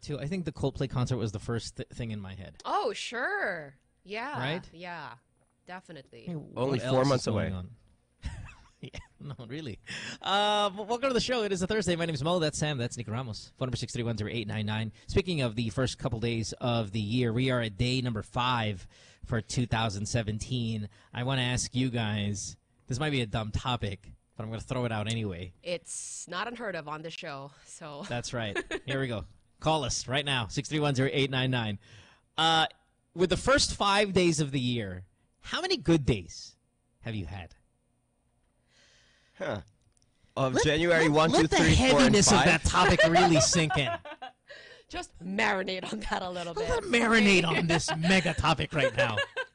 too. I think the Coldplay concert was the first thing in my head. Oh, sure. Yeah. Right? Yeah, definitely. Hey, Only what 4 else months is going away. on? Yeah, no, really. Welcome to the show. It is a Thursday. My name is Mo. That's Sam. That's Nick Ramos. Phone number 631-0899. Speaking of the first couple days of the year, we are at day number 5 for 2017. I want to ask you guys, this might be a dumb topic, but I'm going to throw it out anyway. It's not unheard of on the show, so. That's right. Here we go. Call us right now, 631-0899. With the first 5 days of the year, how many good days have you had? Huh. Of January 1, 2, Let 3, the 4, and heaviness of 5? that topic really sink in. Just marinate on that a little bit. Let marinate on this mega topic right now.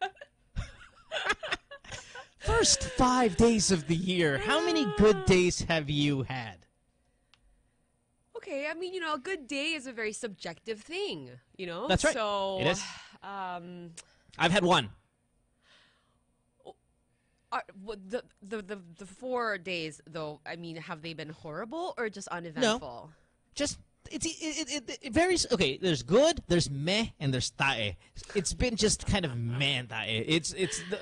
First 5 days of the year, how many good days have you had? Okay, I mean, a good day is a very subjective thing, That's right. So, It is. I've had one. The 4 days, though, I mean, have they been horrible or just uneventful? Just it varies. Okay, there's good, there's meh, and there's tae. It's been just kind of meh and tae. It's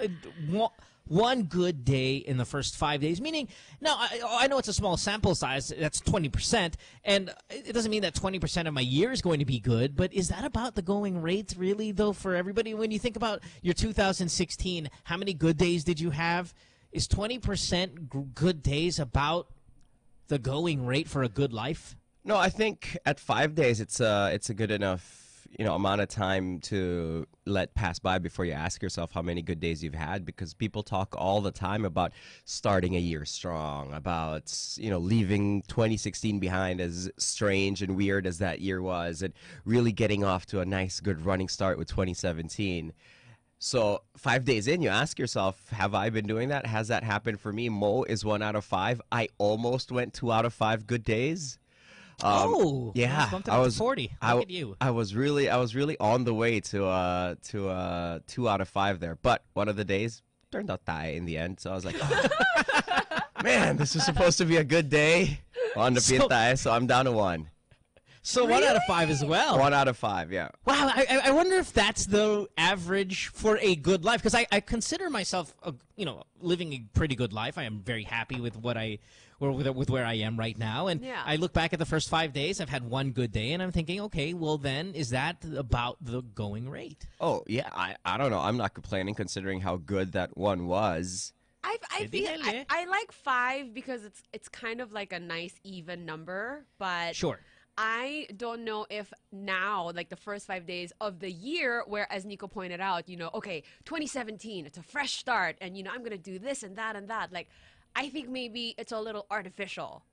one good day in the first 5 days. Meaning, now I know it's a small sample size. That's 20%, and it doesn't mean that 20% of my year is going to be good. But is that about the going rate, really, though, for everybody? When you think about your 2016, how many good days did you have? Is 20% good days about the going rate for a good life? No, I think at 5 days it's a good enough amount of time to let pass by before you ask yourself how many good days you've had, because people talk all the time about starting a year strong, about leaving 2016 behind, as strange and weird as that year was, and really getting off to a nice good running start with 2017. So 5 days in, you ask yourself, have I been doing that? Has that happened for me? Mo is 1 out of 5. I almost went 2 out of 5 good days. Yeah, bumped it up to 40. Look at you. I was really on the way to 2 out of 5 there, but one of the days turned out tae in the end. So I was like, oh, man, this was supposed to be a good day on the tae, so I'm down to 1. So really? 1 out of 5 as well. 1 out of 5, yeah. Wow, I wonder if that's the average for a good life, because I consider myself, living a pretty good life. I am very happy with with where I am right now, and yeah. I look back at the first 5 days. I've had one good day, and I'm thinking, okay, well then, is that about the going rate? Oh yeah, I don't know. I'm not complaining considering how good that one was. I like 5 because it's kind of like a nice even number, but sure. I don't know if now, like the first 5 days of the year, where, as Nico pointed out, okay, 2017, it's a fresh start, and, I'm going to do this and that and that. Like, I think maybe it's a little artificial.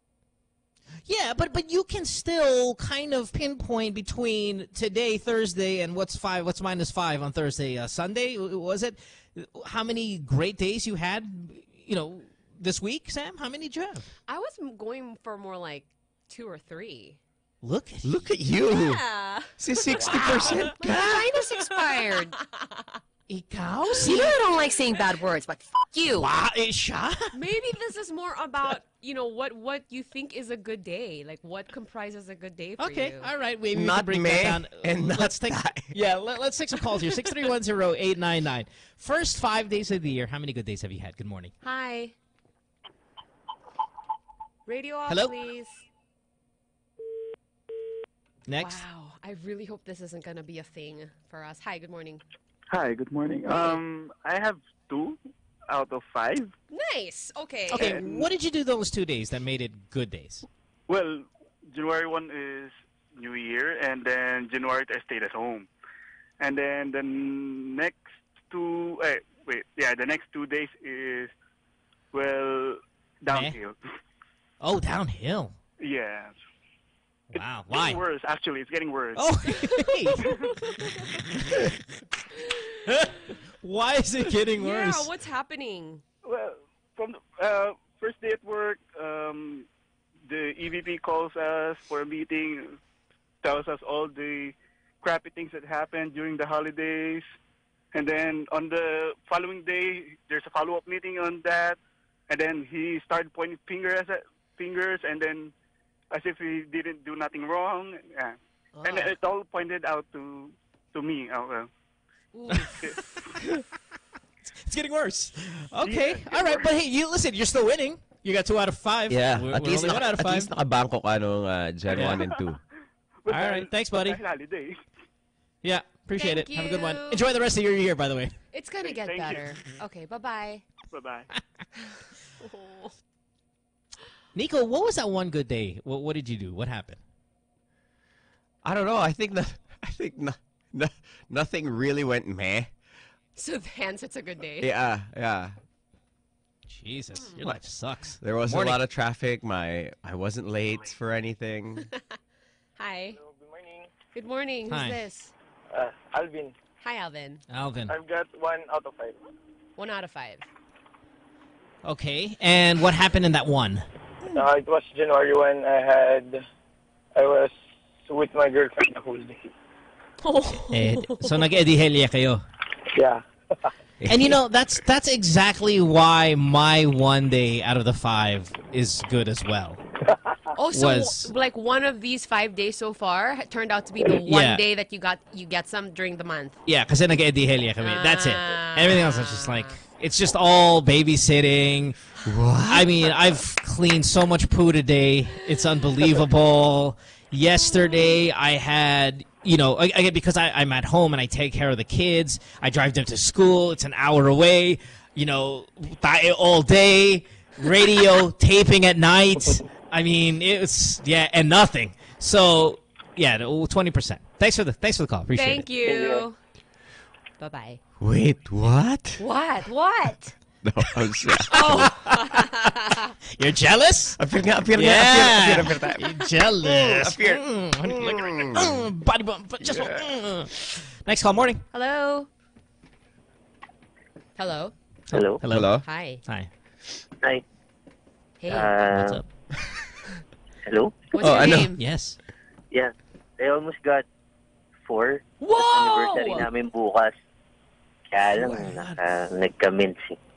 Yeah, but you can still kind of pinpoint between today, Thursday, and what's minus 5 on Thursday, Sunday, was it? How many great days you had, this week, Sam? How many did you have? I was going for more like 2 or 3. Look at you. Yeah. See, 60%. My vagina's expired. Ikaw? You know I don't like saying bad words, but f*** you. Wow, siya? Maybe this is more about, what you think is a good day. Like, what comprises a good day for you. Okay, all right. Maybe we Not can break meh that down. and let's not take, tae. yeah, let's take some calls here. 631-0899. First 5 days of the year, how many good days have you had? Good morning. Hi. Radio off, Hello? please. Next. Wow, I really hope this isn't going to be a thing for us. Hi, good morning. Hi, good morning. I have 2 out of 5. Nice. Okay. Okay, what did you do those 2 days that made it good days? Well, January 1 is New Year, and then January I stayed at home. And then the next 2, the next 2 days is, well, downhill. Oh, downhill. Yeah. Wow, It's why? getting worse, actually. It's getting worse. Oh, why is it getting worse? Yeah, what's happening? Well, from the first day at work, the EVP calls us for a meeting, tells us all the crappy things that happened during the holidays. And then on the following day, there's a follow-up meeting on that. And then he started pointing fingers, and then as if he didn't do nothing wrong. And it all pointed out to me. It's getting worse. Okay, all right, but hey, listen. You're still winning. You got 2 out of 5. Yeah, we're at least only 1 out of 5. at least nakabangko ka nung Gen Yeah. 1 and 2. But All right, thanks, buddy. Holiday. Yeah, appreciate Thank it. Have a good one. you. Enjoy the rest of your year, by the way. It's gonna get Thank you. better. Okay, bye-bye. Bye-bye. Nico, what was that one good day? What did you do? What happened? I don't know. I think nothing really went meh. So hence it's a good day. Yeah. Jesus, your life sucks. There wasn't Morning. a lot of traffic. I wasn't late for anything. Hi. Good morning. Good morning. Who's Hi. this? Alvin. Hi, Alvin. Alvin. I've got 1 out of 5. 1 out of 5. Okay, and what happened in that one? It was January 1. I was with my girlfriend the whole day. So nag-edihelya kayo. Yeah. And you know, that's exactly why my 1 day out of the 5 is good as well. Oh, so Was- like one of these 5 days so far turned out to be the one Yeah. day that you get some during the month. Yeah, kasi nag-edihelya kami. That's it. Everything else is just like, it's just all babysitting. I mean, I've cleaned so much poo today. It's unbelievable. Yesterday, I had, you know, because I'm at home and I take care of the kids. I drive them to school. It's an hour away. You know, tae all day. Radio, taping at night. I mean, it's, yeah, and nothing. So, yeah, 20%. Thanks for the call. Appreciate Thank it. you. Bye-bye. Wait, what? What? No, I'm sorry. You're jealous? Appear nga. Yeah. Appear. You're jealous. Appear. Body bump. But just next call. Morning. Hello? Hello? Hello. Hello. Hi. Hi. Hi. Hey. What's up? Hello. What's Oh, your I know. name? Yes. Yeah. I almost got 4. Whoa! Anniversary namin bukas. Kaya lang, nagka-mince.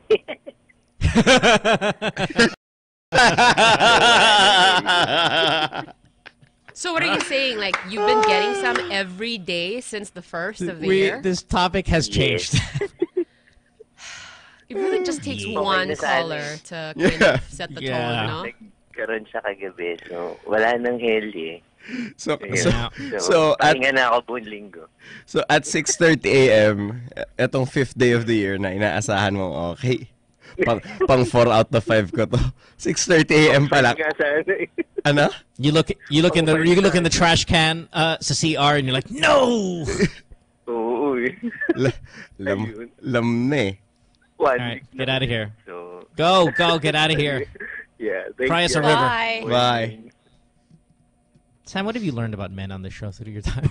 So what are you saying? Like, you've been getting some every day since the first of the year? This topic has changed. It really just takes Yeah. one Okay, caller to kind Yeah. of set the Yeah. tone, no? Nagkaroon siya kagabi. So, wala nang heli. So, Yeah. Pahinga na ako buong linggo. So at 6:30 a.m., etong 5th day of the year na inaasahan mo, okay, pang 4 out of 5 ko to. 6:30 a.m. pa lang. Pahinga sana eh. Ano? You look in the trash can sa CR and you're like, no. Oo eh. Lam na eh. One All right, week get na out of here. So, Go, get out of here. yeah. Thank Cry us you. a river. Bye. Bye. Sam, what have you learned about men on this show through your time?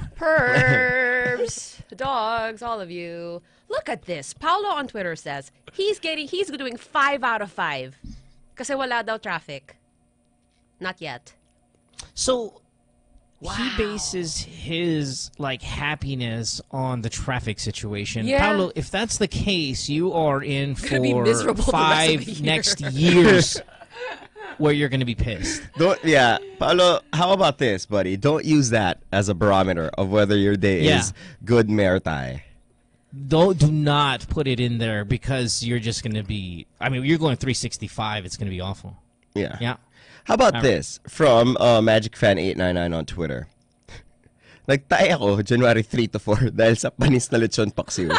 Pervs, dogs, all of you. Look at this. Paulo on Twitter says he's doing 5 out of 5. Kasi wala daw traffic. Not yet. So he bases his like happiness on the traffic situation. Yeah. Paulo, if that's the case, you are in Gonna be for miserable the rest of 5 the year. next years where you're going to be pissed. Yeah, Paolo, how about this, buddy? Don't use that as a barometer of whether your day Yeah. is good, mertai. Do not put it in there because you're just going to be. I mean, you're going 365. It's going to be awful. Yeah. Yeah. How about All right. this from MagicFan899 on Twitter? Nagtae ako January 3 to 4 dahil sa panis na lechon paksiw.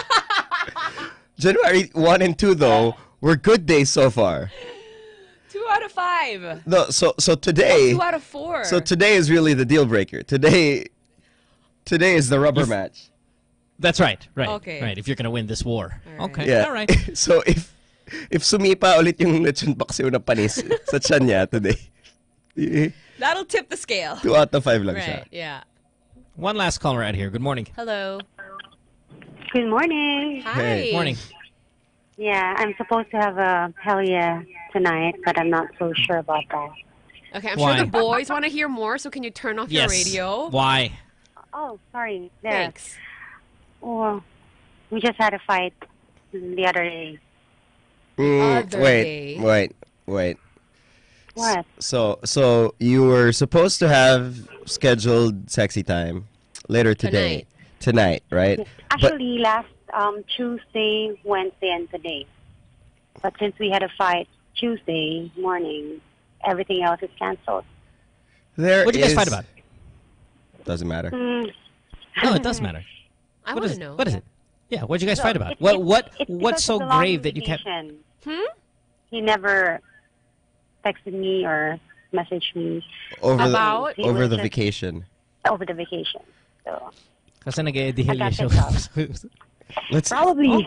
January 1 and 2 though were good days so far. 2 out of 5. No, so today 2 out of 4. so today is really the deal breaker. Today is the rubber match. That's right. Right. Okay. Right. If you're going to win this war. All right. Okay. Yeah. All right. So if sumipa ulit yung lechon paksiw na panis sa tiyan niya today. That'll tip the scale. 2 out of 5 lang siya. Right. Yeah. One last caller out here. Good morning. Hello. Good morning. Hi. Hey. Morning. Yeah, I'm supposed to have a hell yeah tonight, but I'm not so sure about that. Okay, I'm Why? sure the boys want to hear more, so can you turn off your Yes. radio? Why? Oh, sorry. There. Thanks. Oh, we just had a fight the other day. Other day. Wait. What? So you were supposed to have scheduled sexy time later today. Tonight, right? Actually, last Tuesday, Wednesday, and today. But since we had a fight Tuesday morning, everything else is canceled. There What'd you guys is- fight about? Doesn't matter. No, it does matter. I What want is to know. What is it? Yeah, what'd you guys fight about? It's What's because so of the long grave that you can't? vacation. Hmm? He never texted me or messaged me Over About? the over He the was vacation. over the vacation. So Kasi nag-edihil I got siya. Let's probably.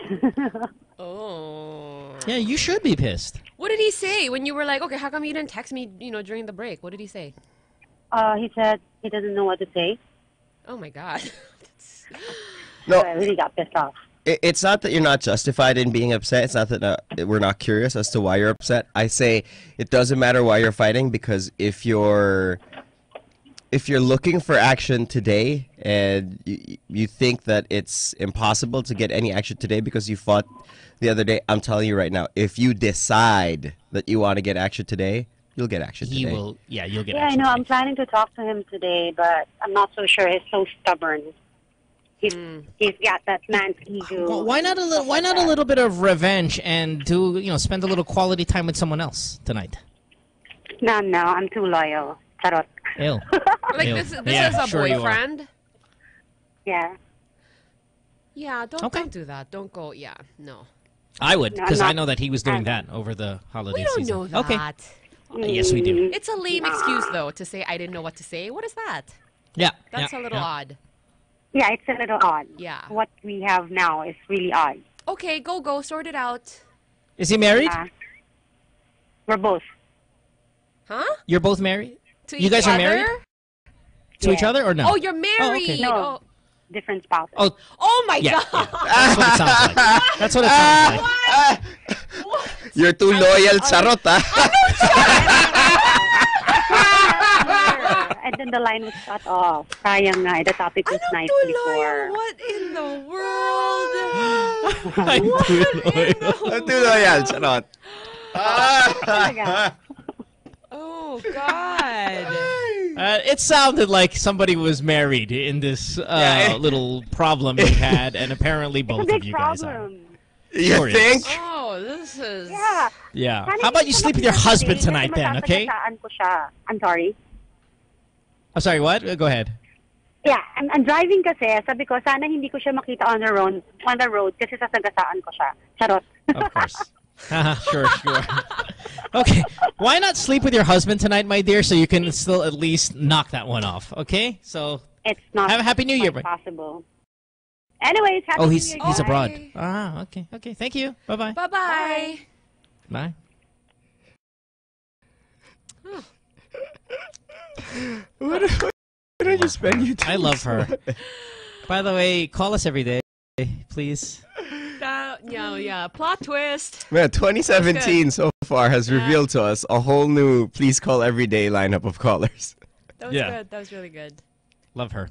Oh. Yeah, you should be pissed. What did he say when you were like, okay, how come you didn't text me, during the break? What did he say? He said he doesn't know what to say. Oh my God. No, So I really got pissed off. it's not that you're not justified in being upset. It's not that we're not curious as to why you're upset. I say it doesn't matter why you're fighting, because if you're looking for action today and you think that it's impossible to get any action today because you fought the other day, I'm telling you right now, if you decide that you want to get action today, you'll get action He today. will. Yeah, you'll get. Yeah, I action know. I'm today. planning to talk to him today, but I'm not so sure. He's so stubborn. He's got that man's ego. Well, why not a little? Why not a little bit of revenge and spend a little quality time with someone else tonight? No, I'm too loyal. Charot. Ew. Like Ew. this Yeah, is a sure you are. boyfriend? Yeah. Yeah, don't Okay. do that. Don't go. Yeah, no. I would, No, because I'm I not- know that he was doing I'm- that over the holiday We don't season. know that. Okay. Yes, we do. It's a lame excuse though to say I didn't know what to say. What is that? Yeah. That's yeah, a little yeah. odd. Yeah, it's a little odd. Yeah. What we have now is really odd. Okay, go sort it out. Is he married? We're both. Huh? You're both married To You each guys are other? married? to each Yeah. other or no? Oh, you're married. okay. No. Different spouses. Oh, Oh my yeah, God. yeah. That's what it sounds like. That's what it sounds like. You're too loyal, charot, ah. And then the line was cut off. Sayang nga. The topic was nice Too before. loyal. What in the world? I'm too loyal. I'm too loyal, charot. Talaga. Oh God. It sounded like somebody was married in this little problem you had, and apparently It's a both big of you guys are. problem. You Sure think? Oh, this is. Yeah. Yeah. Sana How about hindi you ko sleep with your makita husband kasi tonight then, okay? matasagasaan ko siya. I'm sorry. I'm sorry, what? Go ahead. Yeah, I'm driving kasi. Sabi ko, sana hindi ko siya makita on the road kasi sasagasaan ko siya. Charot. Of course. Sure. Okay. Why not sleep with your husband tonight, my dear, so you can still at least knock that one off, okay? So, It's not have a Happy New Year, quite bro. possible. Anyways, happy Oh, New he's Year, he's guys. abroad. Bye. Ah, okay. Thank you. Bye-bye. Bye bye. Bye. What did you spend your time? I love her. By the way, call us every day, please. Yeah. Plot twist. Man, 2017 so far has revealed to us a whole new please call everyday lineup of callers. That was Yeah. good. That was really good. Love her.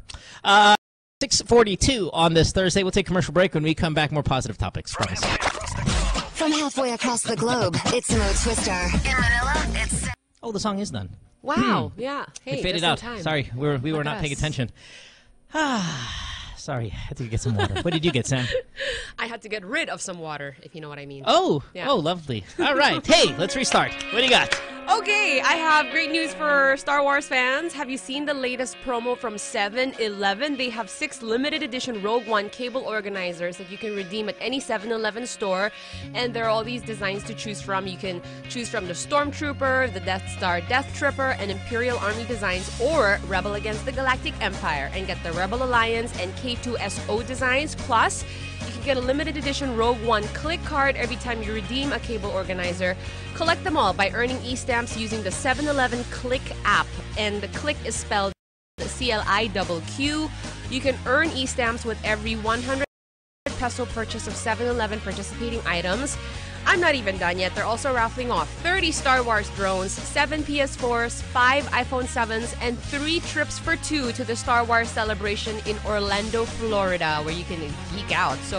6:42 on this Thursday. We'll take a commercial break. When we come back, more positive topics. Promise. From halfway across the globe, it's Mo Twister. In Manila, it's Oh, the song is done. Wow. Yeah. Hey, It faded just in out. time. Sorry, we were Look not at paying us. attention. Sorry, I had to get some water. What did you get, Sam? I had to get rid of some water, if you know what I mean. Oh, Yeah. oh, lovely. All right. Hey, let's restart. What do you got? Okay, I have great news for Star Wars fans. Have you seen the latest promo from 7-Eleven? They have 6 limited edition Rogue One cable organizers that you can redeem at any 7-Eleven store. And there are all these designs to choose from. You can choose from the Stormtrooper, the Death Star Death Tripper, and Imperial Army designs, or Rebel Against the Galactic Empire, and get the Rebel Alliance and K2SO designs. Plus, you can get a limited edition Rogue One click card every time you redeem a cable organizer. Collect them all by earning e-stamps using the 7-Eleven Click app. And the Click is spelled CLIQQ. You can earn e-stamps with every 100 peso purchase of 7-Eleven participating items. I'm not even done yet. They're also raffling off 30 Star Wars drones, 7 PS4s, 5 iPhone 7s, and 3 trips for 2 to the Star Wars celebration in Orlando, Florida, where you can geek out. So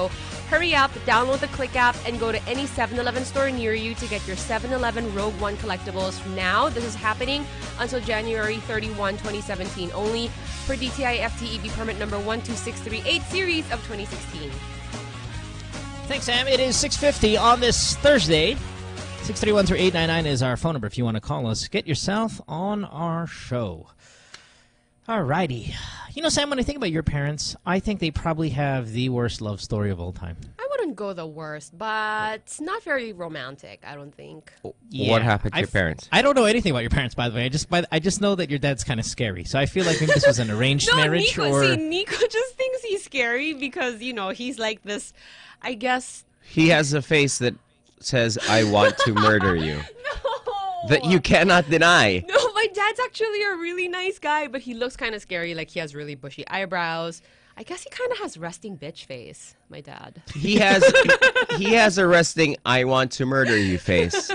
Hurry up, download the Click app and go to any 7-Eleven store near you to get your 7-Eleven Rogue One collectibles now. This is happening until January 31, 2017 only for DTI FTEB permit number 12638 series of 2016. Thanks, Sam. It is 6:50 on this Thursday. 631-3899 is our phone number if you want to call us. Get yourself on our show. All righty. You know, Sam, when I think about your parents, I think they probably have the worst love story of all time. I wouldn't go the worst, but it's not very romantic, I don't think. What happened to your parents? I don't know anything about your parents, by the way. I just know that your dad's kind of scary. So I feel like maybe this was an arranged marriage Nico, or... see, Nico just thinks he's scary because, you know, he's like this, I guess... He has a face that says, I want to murder you. No! That you cannot deny. No, my dad's actually a really nice guy, but he looks kind of scary. Like, he has really bushy eyebrows. I guess he kind of has resting bitch face, my dad. He has a resting I want to murder you face.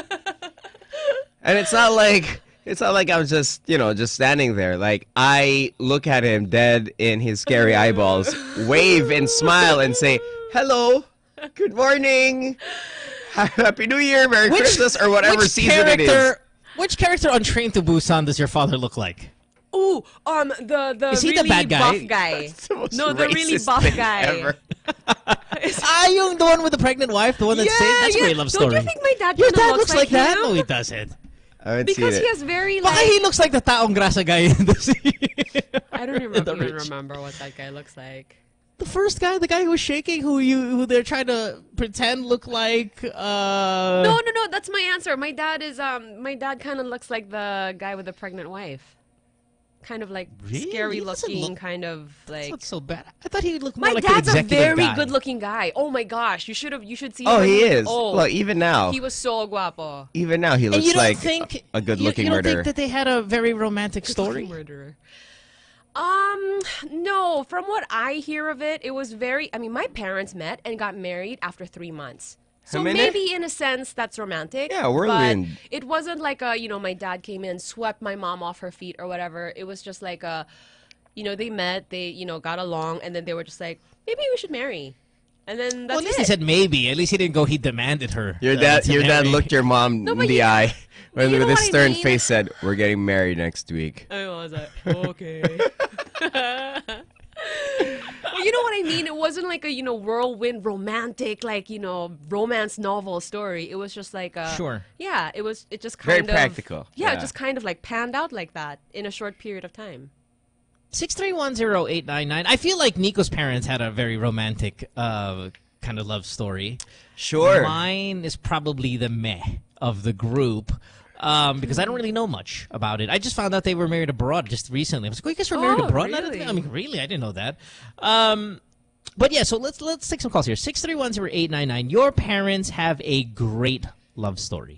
And it's not like I'm just, just standing there. Like, I look at him dead in his scary eyeballs, wave and smile and say, hello, good morning, Happy New Year, Merry Christmas, or whatever season it is. Which character on Train to Busan does your father look like? Ooh, the Is he really the bad guy? buff guy. The most No, the really racist buff thing guy. ever. Yung the one with the pregnant wife, the one that's saved? That's a great love story. Don't you think my dad Your kinda dad looks like him? that? No, he doesn't. I haven't Because seen he it. has very Baka like... he looks like the Taong Grasa guy in the I don't even the Rich. remember what that guy looks like. The first guy, the guy who was shaking, who they're trying to pretend look like. No, that's my answer. My dad kind of looks like the guy with the pregnant wife. Kind of like Really? scary He doesn't looking, look- kind of like. That's not so bad. I thought he would look more My like an dad's a executive very guy. good-looking guy. Oh my gosh, you should see. Oh, him when he was is. old. Well, even now. He was so guapo. Even now, he And looks you don't like think a good-looking you don't murderer. think that they had a very romantic story? Murderer. No. From what I hear of it, it was very. I mean, my parents met and got married after 3 months. So How many? maybe in a sense that's romantic. Yeah, whirlwind. But it wasn't like my dad came in, swept my mom off her feet or whatever. It was just like they met, they, got along, and then they were just like, maybe we should marry. And then that's Well, at least it. he said maybe. At least he didn't go. He demanded her. Your to dad marry. looked your mom in but the you- eye you with know a what I stern mean? face said, "We're getting married next week." I was like, okay. Well, you know what I mean? It wasn't like a, whirlwind romantic, like, romance novel story. It was just like a... Sure. Yeah, it just Very kind of... practical. Yeah, Yeah. it just kind of like panned out like that in a short period of time. 6310899. I feel like Nico's parents had a very romantic kind of love story. Sure. Mine is probably the meh of the group. Because I don't really know much about it. I just found out they were married abroad just recently. I was like, you guys were married Oh, abroad? really? I mean, really? I didn't know that. But yeah, so let's take some calls here. 6310899. Your parents have a great love story.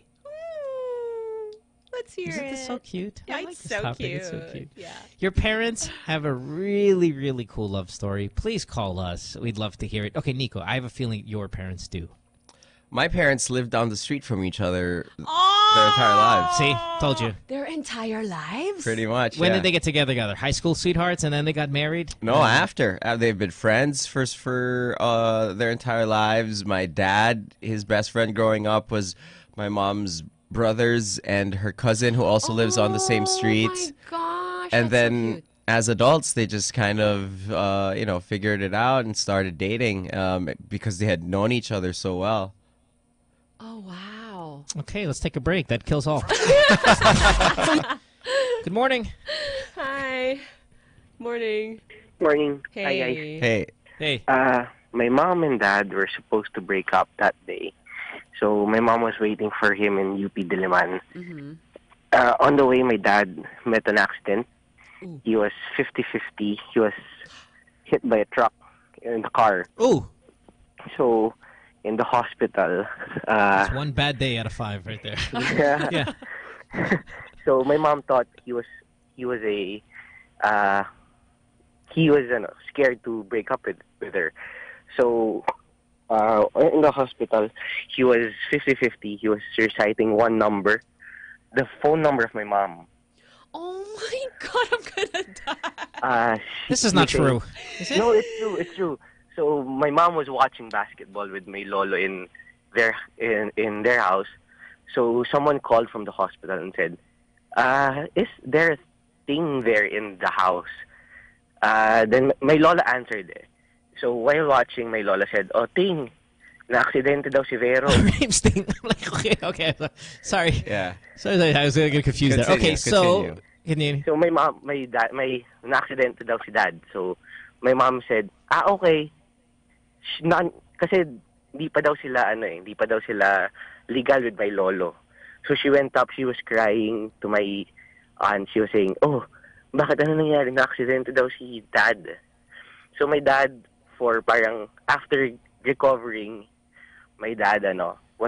Let's hear Isn't this so cute? Yeah, I like it's this so topic. It's so cute. cute. Yeah. Your parents have a really, really cool love story. Please call us. We'd love to hear it. Okay, Nico, I have a feeling your parents do. My parents lived down the street from each other their entire lives. See? Told you. Their entire lives? Pretty much. When yeah. did they get together? High school sweethearts, and then they got married? No, after. They've been friends for their entire lives. My dad, his best friend growing up was my mom's brothers and her cousin who also lives on the same street. Oh my gosh. And that's then so cute. as adults, they just kind of, figured it out and started dating because they had known each other so well. Oh, wow. Okay, let's take a break. That kills all. Good morning. Hi. Morning. Morning. Hey. Hi, guys. Hey, Hey. My mom and dad were supposed to break up that day. So my mom was waiting for him in UP Diliman. Mm-hmm. On the way, my dad met an accident. He was 50-50. He was hit by a truck in the car. Ooh, So in the hospital, that's one bad day out of 5 right there. Yeah. so my mom thought he was scared to break up with her. So in the hospital, he was 50-50. He was reciting one number, the phone number of my mom. Oh my God, I'm gonna die. This is not true. Is it? No, it's true. It's true. So my mom was watching basketball with my lolo in their house. So someone called from the hospital and said, is there a thing there in the house? Then my lola answered it. So while watching, my lola said, "Oh, Ting, na-aksidente daw si Vero." Name's Ting. Okay. Sorry. Yeah. Sorry, I was going to get confused there. Okay, so continue. So my na-aksidente daw si dad. So my mom said, okay. Kasi hindi pa daw sila legal with my lolo. So she went up, she was crying to my aunt. She was saying, "Oh, bakit ano nangyari? Na-aksidente daw si dad." So my dad, for parang after recovering, my dad was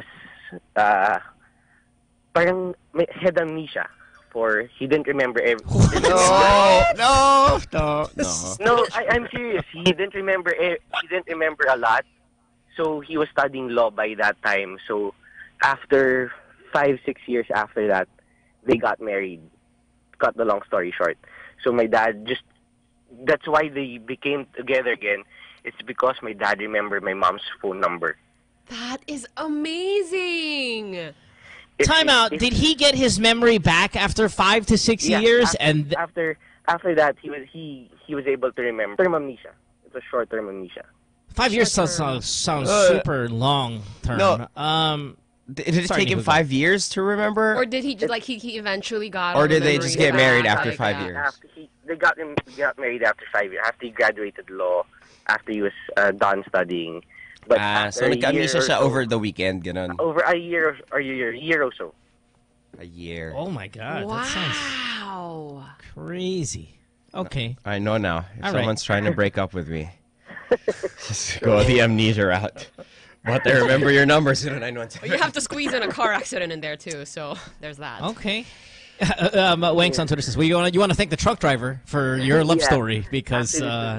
parang had amnesia, for he didn't remember everything. No. No, I'm serious. He didn't remember a lot. So he was studying law by that time. So after 5-6 years after that, they got married. Cut the long story short. So my dad that's why they became together again. It's because my dad remembered my mom's phone number. That is amazing. Time out. Did he get his memory back after 5 to 6 years? After that, he was able to remember. Term amnesia. It's a short-term amnesia. 5 years sounds super long term. No. Did it take him 5 years to remember? Or did he he eventually got? Or all the did they just get memories married back, after like 5 that? years? They got married after 5 years. After he graduated law, after he was done studying. But So nagka-amnesia siya over the weekend, ganon. Over a year or so. A year. Oh my God, Wow. that sounds crazy. Okay. I know now. If All someone's right. trying to break up with me, just go the amnesia route. But they remember your numbers. But you have to squeeze in a car accident in there too, so there's that. Okay. Wanks on Twitter says, "Well, you want to thank the truck driver for your love story because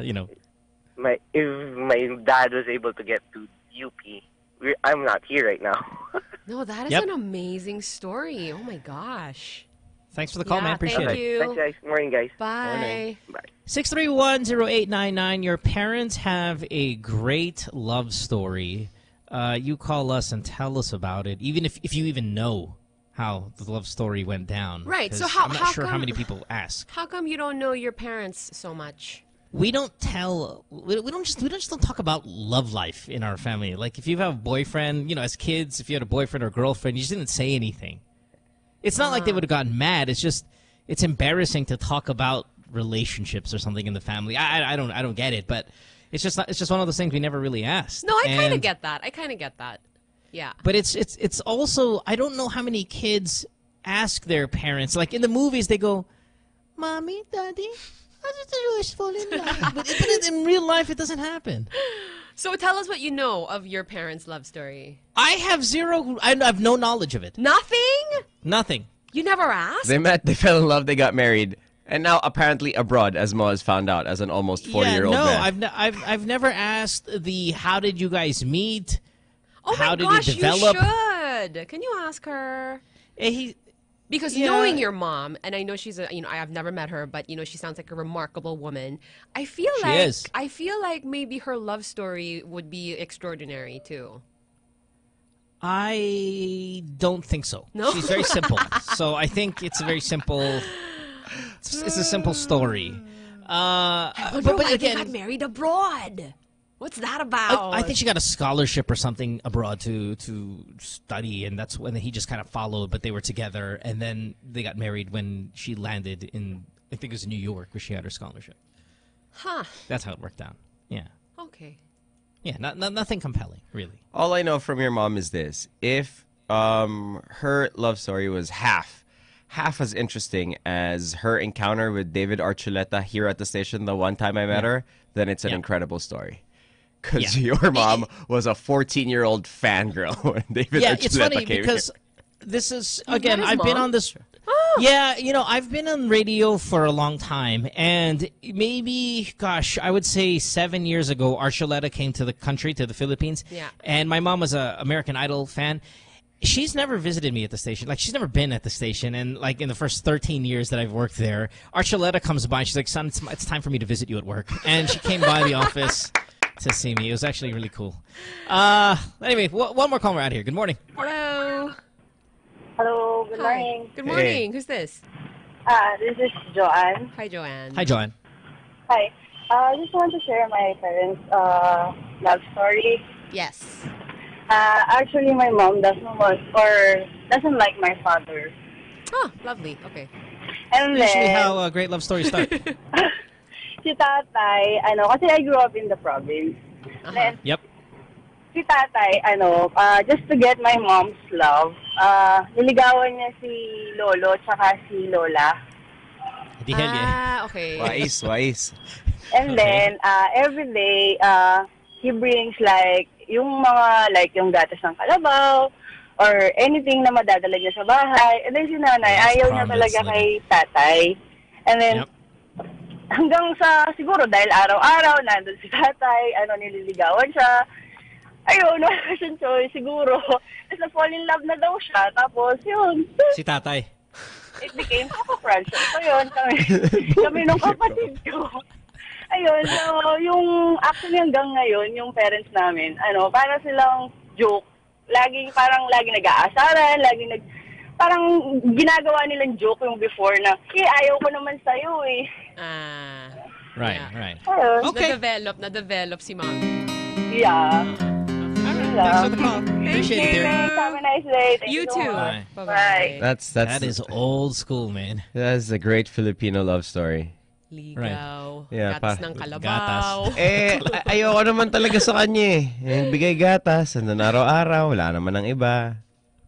if my dad was able to get to UP, I'm not here right now." No, that is an amazing story. Oh my gosh. Thanks for the call, man. Appreciate thank it. you. Thanks, guys. Morning, guys. Bye. Morning. Bye. 631-0899. Your parents have a great love story. You call us and tell us about it, even if you even know how the love story went down. Right. So 'Cause how I'm not how sure come, how many people ask. How come you don't know your parents so much? We don't tell. We don't just don't talk about love life in our family. Like if you have a boyfriend, as kids, if you had a boyfriend or girlfriend, you just didn't say anything. It's not like they would have gotten mad. It's just it's embarrassing to talk about relationships or something in the family. I don't get it, but it's just one of those things we never really asked. No, I kind of get that. Yeah. But it's also, I don't know how many kids ask their parents. Like in the movies, they go, "Mommy, Daddy, I just fall in love." but in real life, it doesn't happen. So tell us what you know of your parents' love story. I have no knowledge of it. Nothing? You never asked? They met, they fell in love, they got married, and now apparently abroad, as Mo has found out, as an almost 40-year-old man. No, I've never asked how did you guys meet? Oh how my did gosh, it develop? you should. Can you ask her? Because knowing your mom, and I know she's I have never met her, but she sounds like a remarkable woman. I feel like maybe her love story would be extraordinary too. I don't think so. No? She's very simple. So I think it's a very simple. It's a simple story. But again, they got married abroad. What's that about? I think she got a scholarship or something abroad to study, and that's when he just kind of followed. But they were together, and then they got married when she landed in, I think it was New York, where she had her scholarship. Huh. That's how it worked out. Yeah. Okay. Yeah, nothing compelling, really. All I know from your mom is this. If her love story was half as interesting as her encounter with David Archuleta here at the station the one time I met her, then it's an incredible story. Because your mom was a 14-year-old fangirl when David Archuleta it's funny came because here. this is, You again, met his I've been mom? on this... Yeah, I've been on radio for a long time, and maybe, gosh, I would say 7 years ago, Archuleta came to the country, to the Philippines, and my mom was an American Idol fan. She's never visited me at the station. Like, she's never been at the station, and, like, in the first 13 years that I've worked there, Archuleta comes by, and she's like, "Son, it's time for me to visit you at work." And she came by the office to see me. It was actually really cool. Anyway, one more caller out here. Good morning. Hello. Hello, good Hi. morning. Good morning. Who's this? This is Joanne. Hi, Joanne. Hi, Joanne. Hi. I just want to share my parents' love story. Yes. Actually, my mom doesn't like my father. Oh, lovely. Okay. And Usually then, how great love stories start. si tatay, kasi I grew up in the province. Then, Yep. si tatay, just to get my mom's love, niligawan niya si Lolo tsaka si Lola. Di hell yeah. Okay. Wais. And then, every day, he brings yung gatas ng kalabaw, or anything na madadala niya sa bahay. And then si nanay, ayaw niya talaga kay tatay. And then, hanggang sa, siguro dahil araw-araw, nandun si tatay, nililigawan siya. Ayun, wala siyang choice, siguro. Tapos na-fall in love na daw siya. Tapos, yun. Si tatay. It became Papa Francis. So, yun, kami nung kapatid ko. Ayun, so, actually hanggang ngayon, yung parents namin, para silang joke. Laging nag-aasaran, parang ginagawa nilang joke yung before na, ayaw ko naman sa'yo eh. Right. Okay. Na-develop si mom. Yeah. Thanks for the call. Appreciate it, dear. Have a nice day. Thank You so too. much. Bye. That is old school, man. That's a great Filipino love story. Ligaw. Yeah, gatas ng kalabaw. Ayoko naman talaga sa kanya eh. Bigay gatas, araw-araw, wala naman ng iba.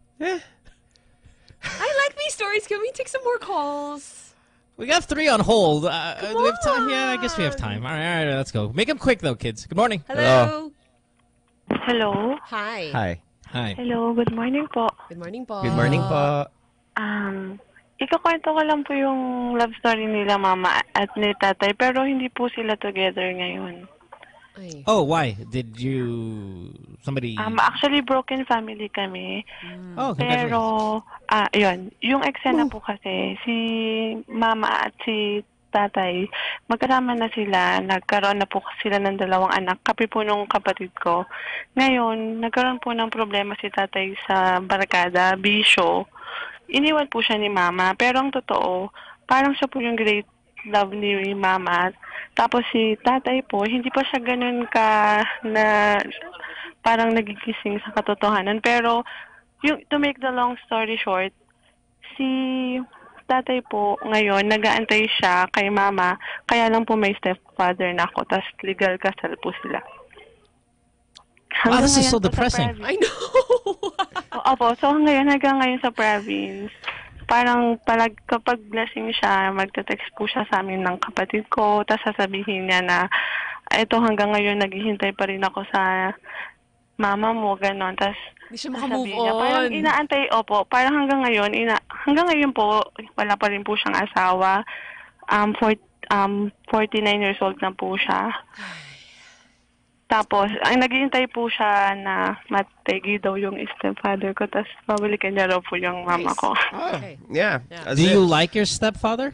I like these stories. Can we take some more calls? We got 3 on hold. Do we have time? Yeah, I guess we have time. All right, let's go. Make them quick, though, kids. Good morning. Hello. Hello. Hi. Hello, good morning po. Good morning po. Good morning po. Ikakwento ko lang po yung love story nila mama at ni tatay pero hindi po sila together ngayon. Oh, why? Did somebody... Actually, broken family kami. Oh, pero, yun. Yung eksena po kasi, si mama at si tatay, magkasama na sila. Nagkaroon na po sila ng 2 anak. Kapi po nung kapatid ko. Ngayon, nagkaroon po ng problema si tatay sa barkada, bisyo. Iniwan po siya ni mama. Pero ang totoo, parang siya po yung great love ni mama. Tapos si tatay po, hindi pa siya ganun na parang nagigising sa katotohanan. Pero, to make the long story short, si tatay po ngayon, nag-aantay siya kay mama, kaya lang po may stepfather na ako, tapos legal kasal po sila. Wow, this is so depressing. I know. Opo, so hanggang ngayon sa province, parang kapag blessing siya, magte-text po siya sa amin ng kapatid ko, tapos sasabihin niya na, eto hanggang ngayon naghihintay pa rin ako sa mama mo, gano'n. Tapos, hindi siya makamove niya, parang inaantay, parang hanggang ngayon po, wala pa rin po siyang asawa. 49 years old na po siya. Tapos, ang naghihintay po siya na mategi daw yung stepfather ko, tapos pabalikan niya raw po yung mama ko. Okay. Yeah. Do you like your stepfather?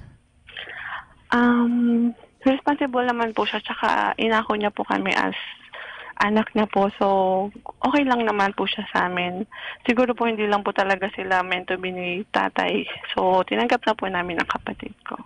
Responsible naman po siya, tsaka inako niya po kami as anak niya po, so okay lang naman po siya sa amin. Siguro po hindi lang po talaga sila meant to be ni tatay, so tinanggap na po namin ang kapatid ko.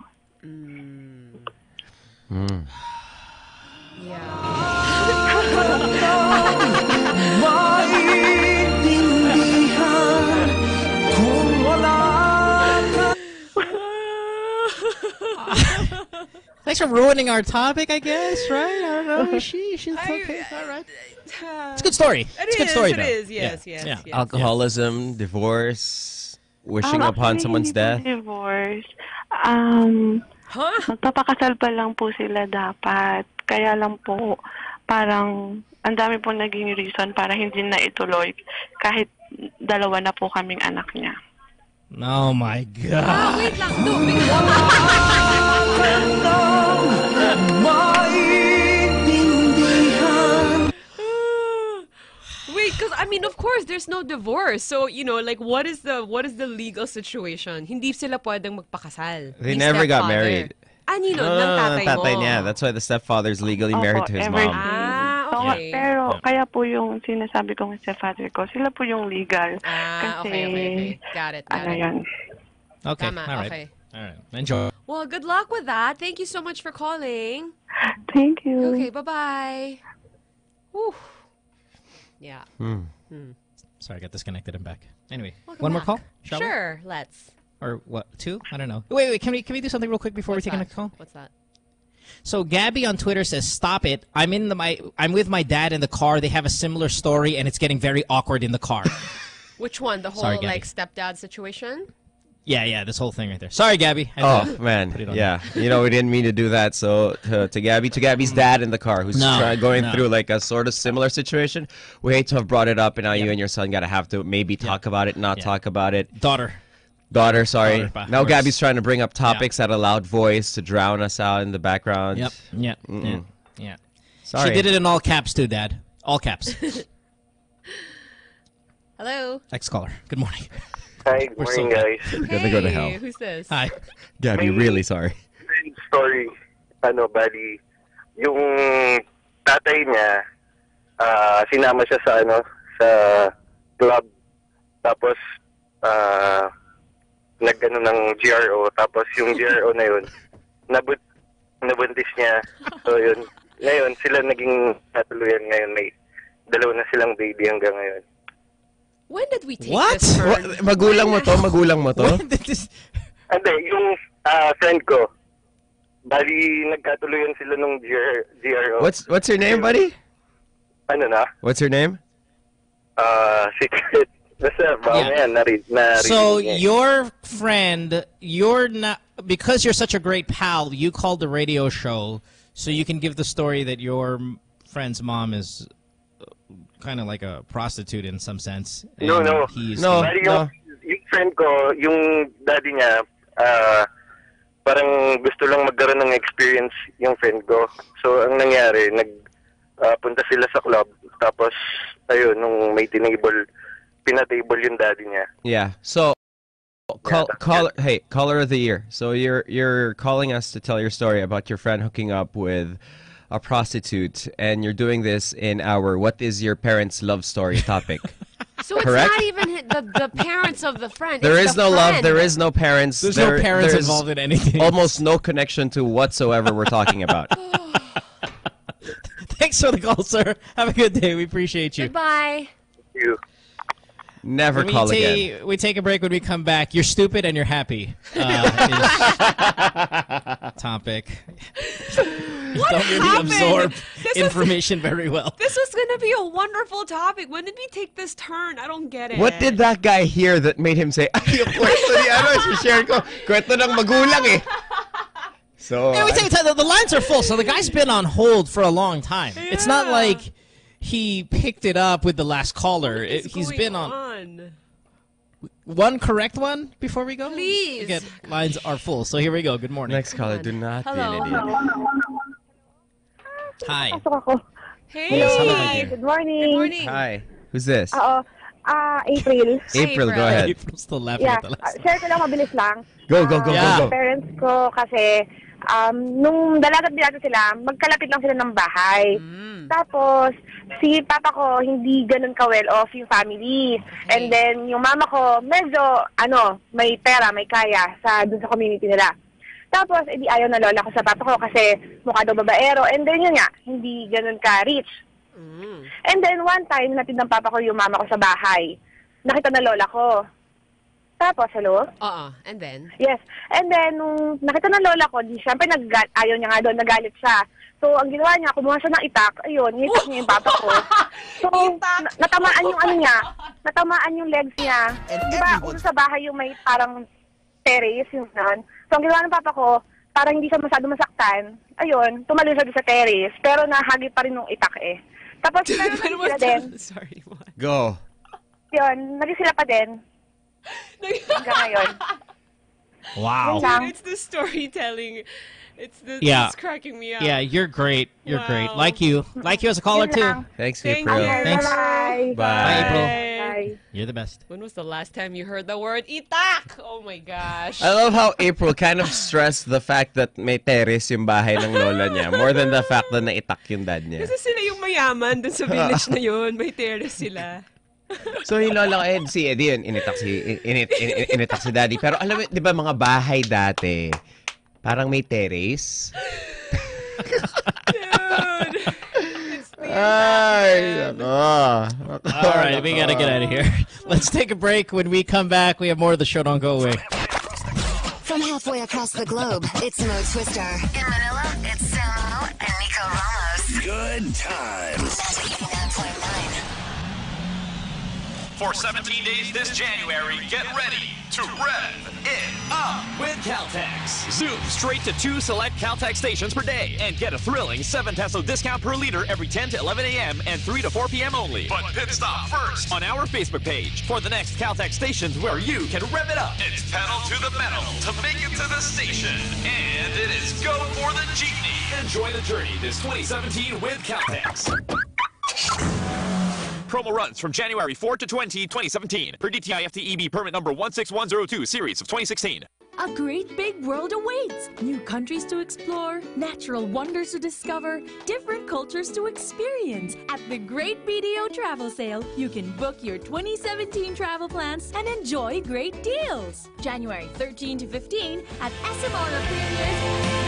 Thanks for ruining our topic, I guess, right? I don't know. She's okay. All right. It's a good story. It's a good story, It though. is. Yes. Alcoholism, divorce, wishing upon someone's death. Divorce. Magpapakasal pa lang po sila dapat. Kaya lang po, parang ang dami po naging reason para hindi na ituloy kahit 2 na po kaming anak niya. Oh my God. Wait lang. Wait, because I mean, of course, there's no divorce. So, what is the legal situation? Hindi sila pwedeng magpakasal. They never got married. Ng tatay mo. Tatay niya. That's why the stepfather's legally married to his mom. Oo nga, Okay. pero kaya po yung sinasabi kong stepfather ko, sila po yung legal. Ah, Kasi, okay. Got it. ano yan. Okay, Tama, all right. okay. All right. Enjoy. Well, good luck with that. Thank you so much for calling. Thank you. Okay, bye-bye. Whew. Yeah. Sorry, I got disconnected and back. Anyway, Welcome one more back. call? Shall we? Sure, let's. Or what? Two? I don't know. Wait. Can we do something real quick before What's we take that? a call? What's that? So Gabby on Twitter says, "Stop it! I'm with my dad in the car. They have a similar story, and it's getting very awkward in the car." Which one? The whole Sorry, Gabby. like stepdad situation? yeah, this whole thing right there. Sorry, Gabby. I Oh had to put man, it on yeah. You know, we didn't mean to do that. So to Gabby's dad in the car, who's going through like a sort of similar situation. We hate to have brought it up, and now you and your son gotta have to maybe talk about it, not talk about it. Daughter, sorry. Daughter, pa. Now Worse. Gabby's trying to bring up topics at a loud voice to drown us out in the background. Yeah. Sorry. She did it in all caps too, Dad. All caps. Hello. Next caller. Good morning. Hi, good morning, guys. We're gonna go to hell. Hey, who's this? Hi. Gabby, really sorry. Story, bali, yung tatay niya, sinama siya sa club, tapos, nag-ano ng GRO, tapos yung GRO na yun, nabuntis niya. So yun, ngayon sila naging natuluyan ngayon, may dalawa na silang baby hanggang ngayon. When did we take What? this turn? Magulang mo to? Magulang mo to? Hindi, yung friend ko, bali nagkatuluyan sila nung GRO. What's your name, buddy? Ano na? What's your name? Secret. Basta, yan, So your friend, you're not, because you're such a great pal, you called the radio show so you can give the story that your friend's mom is kind of like a prostitute in some sense. No. Bali yung friend ko, yung daddy niya, parang gusto lang magkaroon ng experience yung friend ko. So ang nangyari, punta sila sa club, tapos ayun, nung may tinable, pinatable yung daddy niya. Yeah. So, caller of the year. So you're calling us to tell your story about your friend hooking up with a prostitute, and you're doing this in our "What is your parents' love story" topic. So it's Correct? not even the parents of the friend. There it's is the no love. friend. There is no parents. There's no parents there's involved in anything. Almost no connection to whatsoever we're talking about. Thanks for the call, sir. Have a good day. We appreciate you. Goodbye. Thank you. Never call again. We take a break. When we come back, you're stupid and you're happy. Is topic. You don't really happened? absorb This information very well. This was going to be a wonderful topic. When did we take this turn? I don't get it. What did that guy hear that made him say, "Ay, yung kwento ni ano, share ko, kwento ng magulang eh." So, Hey, we take time. The lines are full, so the guy's been on hold for a long time. It's not like he picked it up with the last caller. He's been on. One correct one before we go? Please. Again, lines are full, so here we go. Good morning. next caller, do not be Hello. an idiot. Hi. Pasok ako. Hey. Yes, hello, my dear. Good morning. Good morning. Hi. Who's this? Oo. April. April, go ahead. April's still laughing Yeah. at the last. Share ko lang, mabilis lang. Go, go, go, Yeah. go, go. Parents ko kasi nung dalagat sila, magkalapit lang sila ng bahay. Tapos, si papa ko, hindi ganun ka-well off yung family. And then, yung mama ko, medyo, may pera, may kaya dun sa community nila. Tapos, edi ayaw na lola ko sa papa ko kasi mukha daw babaero. And then, yun nga, hindi ganun ka-rich. And then, one time, natid ng papa ko yung mama ko sa bahay. Nakita na lola ko. Tapos, hello? And then? Yes. And then, nung nakita ng lola ko, siyempre ayaw niya nga doon, nagalit siya. So, ang ginawa niya, kumuha siya ng itak. Ayun, nitak niya yung papa ko. So, natamaan yung natamaan yung legs niya. Diba, sa bahay yung may parang terrace, yung nan. So, ang ginawa ng papa ko, parang hindi siya masyado masaktan. Ayun, tumalon siya doon sa terrace, pero nahagi pa rin yung itak eh. Tapos, naging sila din. Sorry, what? Go. Yun, naging sila pa din. Hanggang ngayon. Wow. Dude, it's the storytelling. It's cracking me up. Yeah, you're great. You're great. Wow. Like you as a caller Yun too. lang. Thanks, Thank April. you. Thanks. Bye-bye. Bye. April. Bye. Tony. You're the best. When was the last time you heard the word itak? Oh my gosh. I love how April kind of stressed the fact that may terrace yung bahay ng lola niya more than the fact that naitak yung dad niya. Kasi sila yung mayaman dun sa village na yun. May terrace sila. So yung lola ko, si Eddie yun, initak si daddy. Pero alam mo, di ba mga bahay dati, parang may terrace? Dude. Ay, All right, we gotta get out of here. Let's take a break. When we come back, we have more of the show. Don't go away. From halfway across the globe, it's Mo Twister. In Manila, it's Samo and Nico Ramos. Good times. Magic 89.9. For 17 days this January, get ready to rev it up with Caltex. Zoom straight to 2 select Caltex stations per day and get a thrilling 7 peso discount per liter every 10 to 11 a.m. and 3 to 4 p.m. only. But pit stop first on our Facebook page for the next Caltex stations where you can rev it up. It's pedal to the metal to make it to the station. And it is go for the jeepney. Enjoy the journey this 2017 with Caltex. Promo runs from January 4 to 20, 2017. Per DTI FTEB permit number 16102, series of 2016. A great big world awaits. New countries to explore, natural wonders to discover, different cultures to experience. At the Great BDO Travel Sale, you can book your 2017 travel plans and enjoy great deals. January 13 to 15 at SMR Premiers.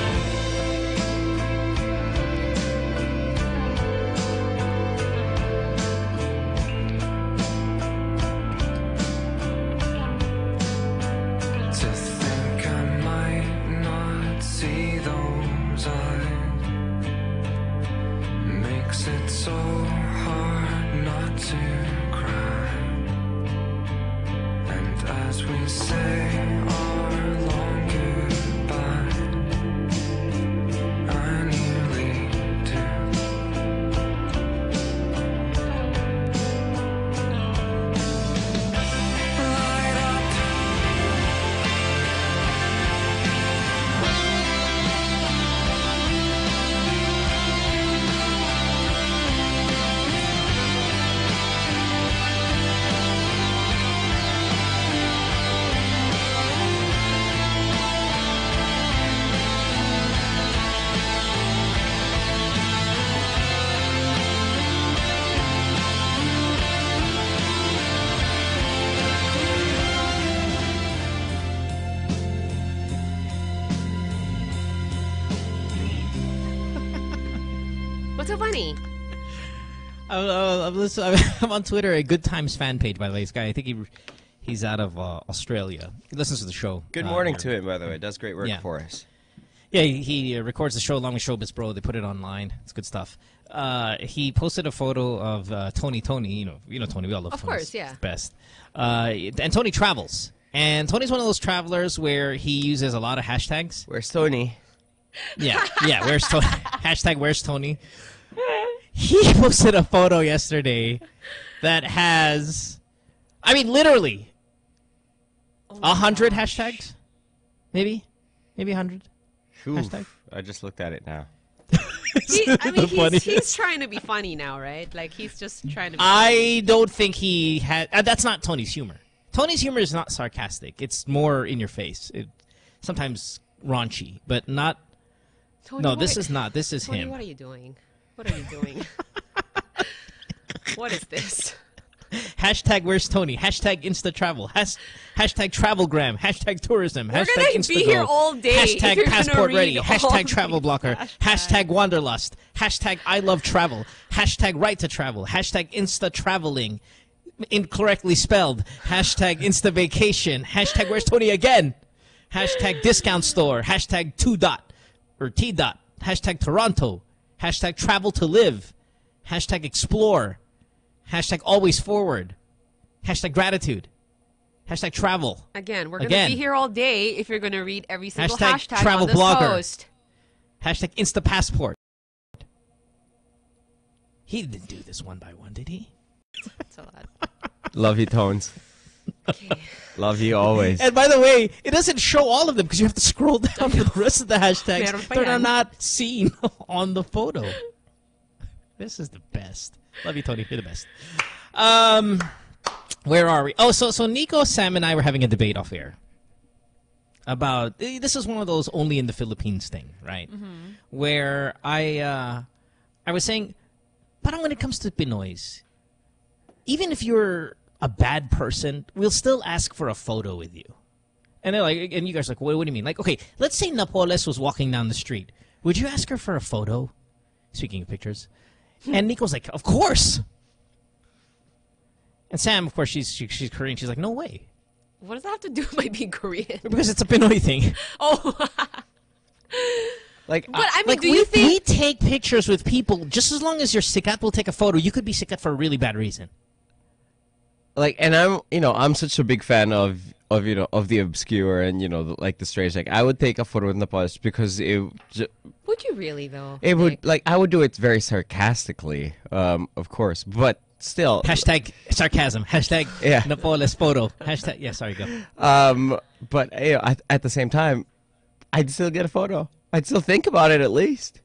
What's so funny? I'm on Twitter, a Good Times fan page, by the way. This guy, I think he's out of Australia. He listens to the show. Good morning to him, by the way. Does great work for us. Yeah, he records the show along with Showbiz Bro. They put it online. It's good stuff. He posted a photo of Tony. You know Tony. We all love Tony. Of course, yeah. He's the best. And Tony travels. And Tony's one of those travelers where he uses a lot of hashtags. Where's Tony? Yeah. Where's Tony? Hashtag Where's Tony? He posted a photo yesterday that has, I mean, literally 100 hashtags, maybe 100 hashtags. I just looked at it now. He's trying to be funny now, right? Like he's just trying to. I don't think he had. That's not Tony's humor. Tony's humor is not sarcastic. It's more in your face. Sometimes raunchy, but not. Tony, no, this is not. This is Tony, him. What are you doing? What are you doing? What is this? Hashtag Where's Tony? Hashtag Insta Travel. Hashtag Travelgram. Hashtag Tourism. We're hashtag gonna Instago. be here all day. Hashtag Passport Ready. Hashtag Travel these Blocker. Hashtag Wanderlust. Hashtag I Love Travel. Hashtag Right to Travel. Hashtag Insta Traveling. Incorrectly spelled. Hashtag Insta Vacation. Hashtag Where's Tony again? Hashtag Discount Store. Hashtag T. Hashtag Toronto. Hashtag Travel to Live. Hashtag Explore. Hashtag Always Forward. Hashtag Gratitude. Hashtag Travel. Again, we're going to be here all day if you're going to read every single hashtag Travel on this Blogger. post. Hashtag Insta Passport. He didn't do this one by one, did he? That's a lot. Love you, Tones. Okay. Love you always. And by the way, it doesn't show all of them because you have to scroll down to the rest of the hashtags that are not seen on the photo. This is the best. Love you, Tony. You're the best. Where are we? Oh, so Nico, Sam, and I were having a debate off air about this is one of those only in the Philippines thing, right? Where I was saying, parang when it comes to Pinoys, even if you're a bad person, we'll still ask for a photo with you. And they're like, and you guys are like, what do you mean? Like, okay, let's say Napoles was walking down the street. Would you ask her for a photo? Speaking of pictures. And Nico's like, of course. And Sam, of course, she's Korean. She's like, no way. What does that have to do with my being Korean? Because it's a Pinoy thing. Oh. Like, but I mean, like do you think we take pictures with people just as long as you're sikat, we'll take a photo. You could be sikat for a really bad reason. Like, and I'm such a big fan of the obscure and the strange. Like, I would take a photo with Napoles because would you really though? It would I would do it very sarcastically, of course, but still. Hashtag sarcasm. Hashtag Napoles photo. Hashtag sorry, go. But at the same time, I'd still get a photo. I'd still think about it at least.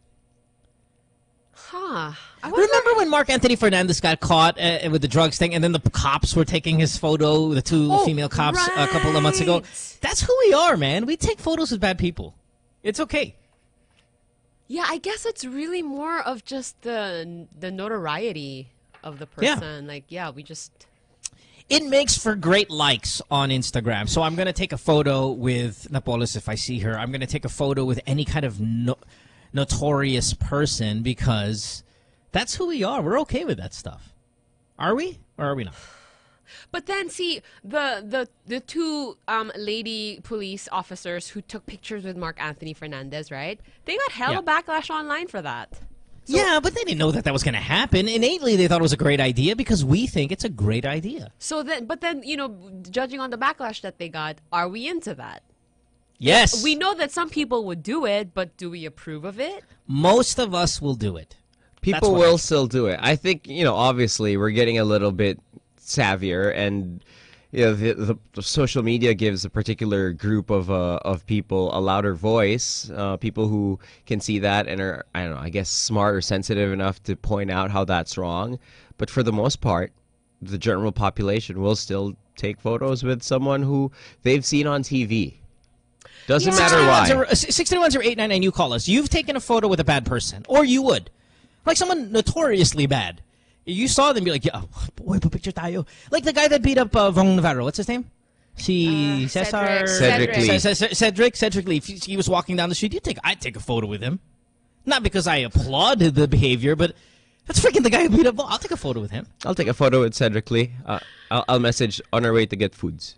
Huh. Remember when Mark Anthony Fernandez got caught with the drugs thing, and then the cops were taking his photo, the two female cops, a couple of months ago? That's who we are, man. We take photos with bad people. It's okay. Yeah, I guess it's really more of just the notoriety of the person. We just... It makes for great likes on Instagram. So I'm going to take a photo with Napoles if I see her. I'm going to take a photo with any kind of notorious person because that's who we are. We're okay with that stuff. Are we? Or are we not? But then, see, the two lady police officers who took pictures with Mark Anthony Fernandez, right? They got hella backlash online for that. So, yeah, but they didn't know that was going to happen. Innately, they thought it was a great idea because we think it's a great idea. So then, judging on the backlash that they got, are we into that? Yes. We know that some people would do it, but do we approve of it? Most of us will do it. People will still do it. I think, obviously we're getting a little bit savvier, and the social media gives a particular group of people a louder voice, people who can see that and are, I don't know, I guess smart or sensitive enough to point out how that's wrong. But for the most part, the general population will still take photos with someone who they've seen on TV. Doesn't matter why. 631-0899, you call us. You've taken a photo with a bad person, or you would. Like someone notoriously bad. You saw them be like, yeah, boy, picture tayo. Like the guy that beat up Vong Navarro. What's his name? Cesar... Cedric Lee. Cedric Lee. If he was walking down the street, I'd take a photo with him. Not because I applauded the behavior, but that's freaking the guy who beat up Vong. I'll take a photo with him. I'll take a photo with Cedric Lee. I'll message on our way to get foods.